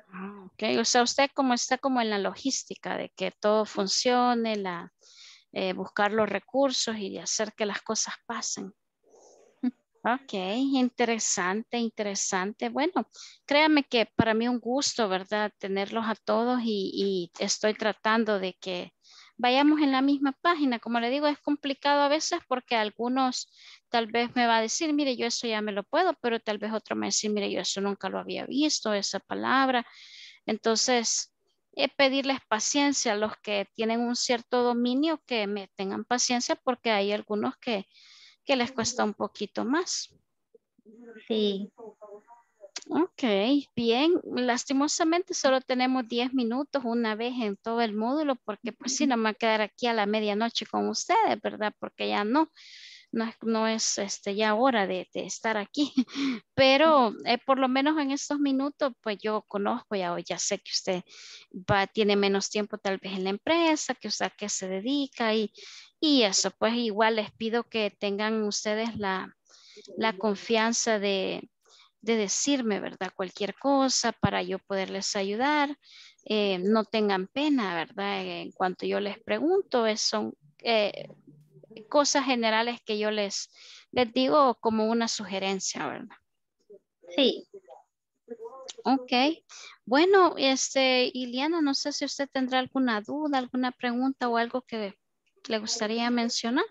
Ah, ok, o sea, usted como está como en la logística de que todo funcione, la, eh, buscar los recursos y de hacer que las cosas pasen. Ok, interesante, interesante. Bueno, créame que para mí un gusto, ¿verdad? Tenerlos a todos y, y estoy tratando de que vayamos en la misma página. Como le digo, es complicado a veces porque algunos tal vez me va a decir, mire, yo eso ya me lo puedo, pero tal vez otro me va a decir, mire, yo eso nunca lo había visto, esa palabra. Entonces, eh, pedirles paciencia a los que tienen un cierto dominio, que me tengan paciencia porque hay algunos que que les cuesta un poquito más. Sí. Ok, bien. Lastimosamente solo tenemos diez minutos una vez en todo el módulo porque pues sí, no me voy a quedar aquí a la medianoche con ustedes, ¿verdad? Porque ya no, no es, no es este, ya hora de, de estar aquí. Pero eh, por lo menos en estos minutos pues yo conozco, ya, ya sé que usted va, tiene menos tiempo tal vez en la empresa, que usted a qué se dedica y, y eso, pues igual les pido que tengan ustedes la, la confianza de, de decirme, ¿verdad? Cualquier cosa para yo poderles ayudar. Eh, no tengan pena, ¿verdad? En cuanto yo les pregunto, es, son eh, cosas generales que yo les, les digo como una sugerencia, ¿verdad? Sí. Ok. Bueno, este, Iliana, no sé si usted tendrá alguna duda, alguna pregunta o algo que le gustaría mencionar.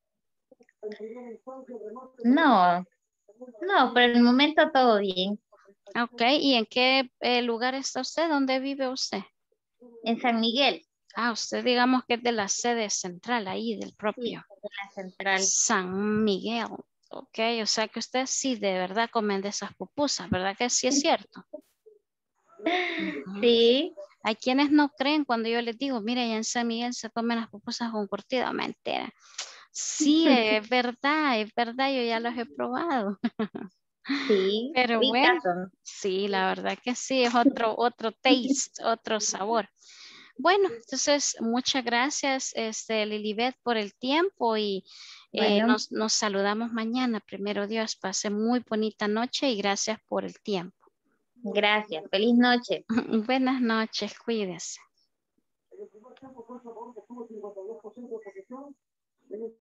No, no, por el momento todo bien. Ok, ¿y en qué eh, lugar está usted? ¿Dónde vive usted? En San Miguel. Ah, usted digamos que es de la sede central ahí, del propio. Sí, de la central. San Miguel. Ok, o sea que usted sí de verdad comen de esas pupusas, ¿verdad que sí es cierto? Sí. Hay quienes no creen cuando yo les digo, mire, allá en San Miguel se comen las pupusas con curtido, mentira. Sí, es verdad, es verdad, yo ya los he probado. Sí, Pero bueno, ricas son. sí, la verdad que sí, es otro, otro taste, otro sabor. Bueno, entonces muchas gracias, este, Lilibet, por el tiempo y eh, Bueno. nos, nos saludamos mañana. Primero Dios, pase muy bonita noche y gracias por el tiempo. Gracias, feliz noche. Buenas noches, cuídese.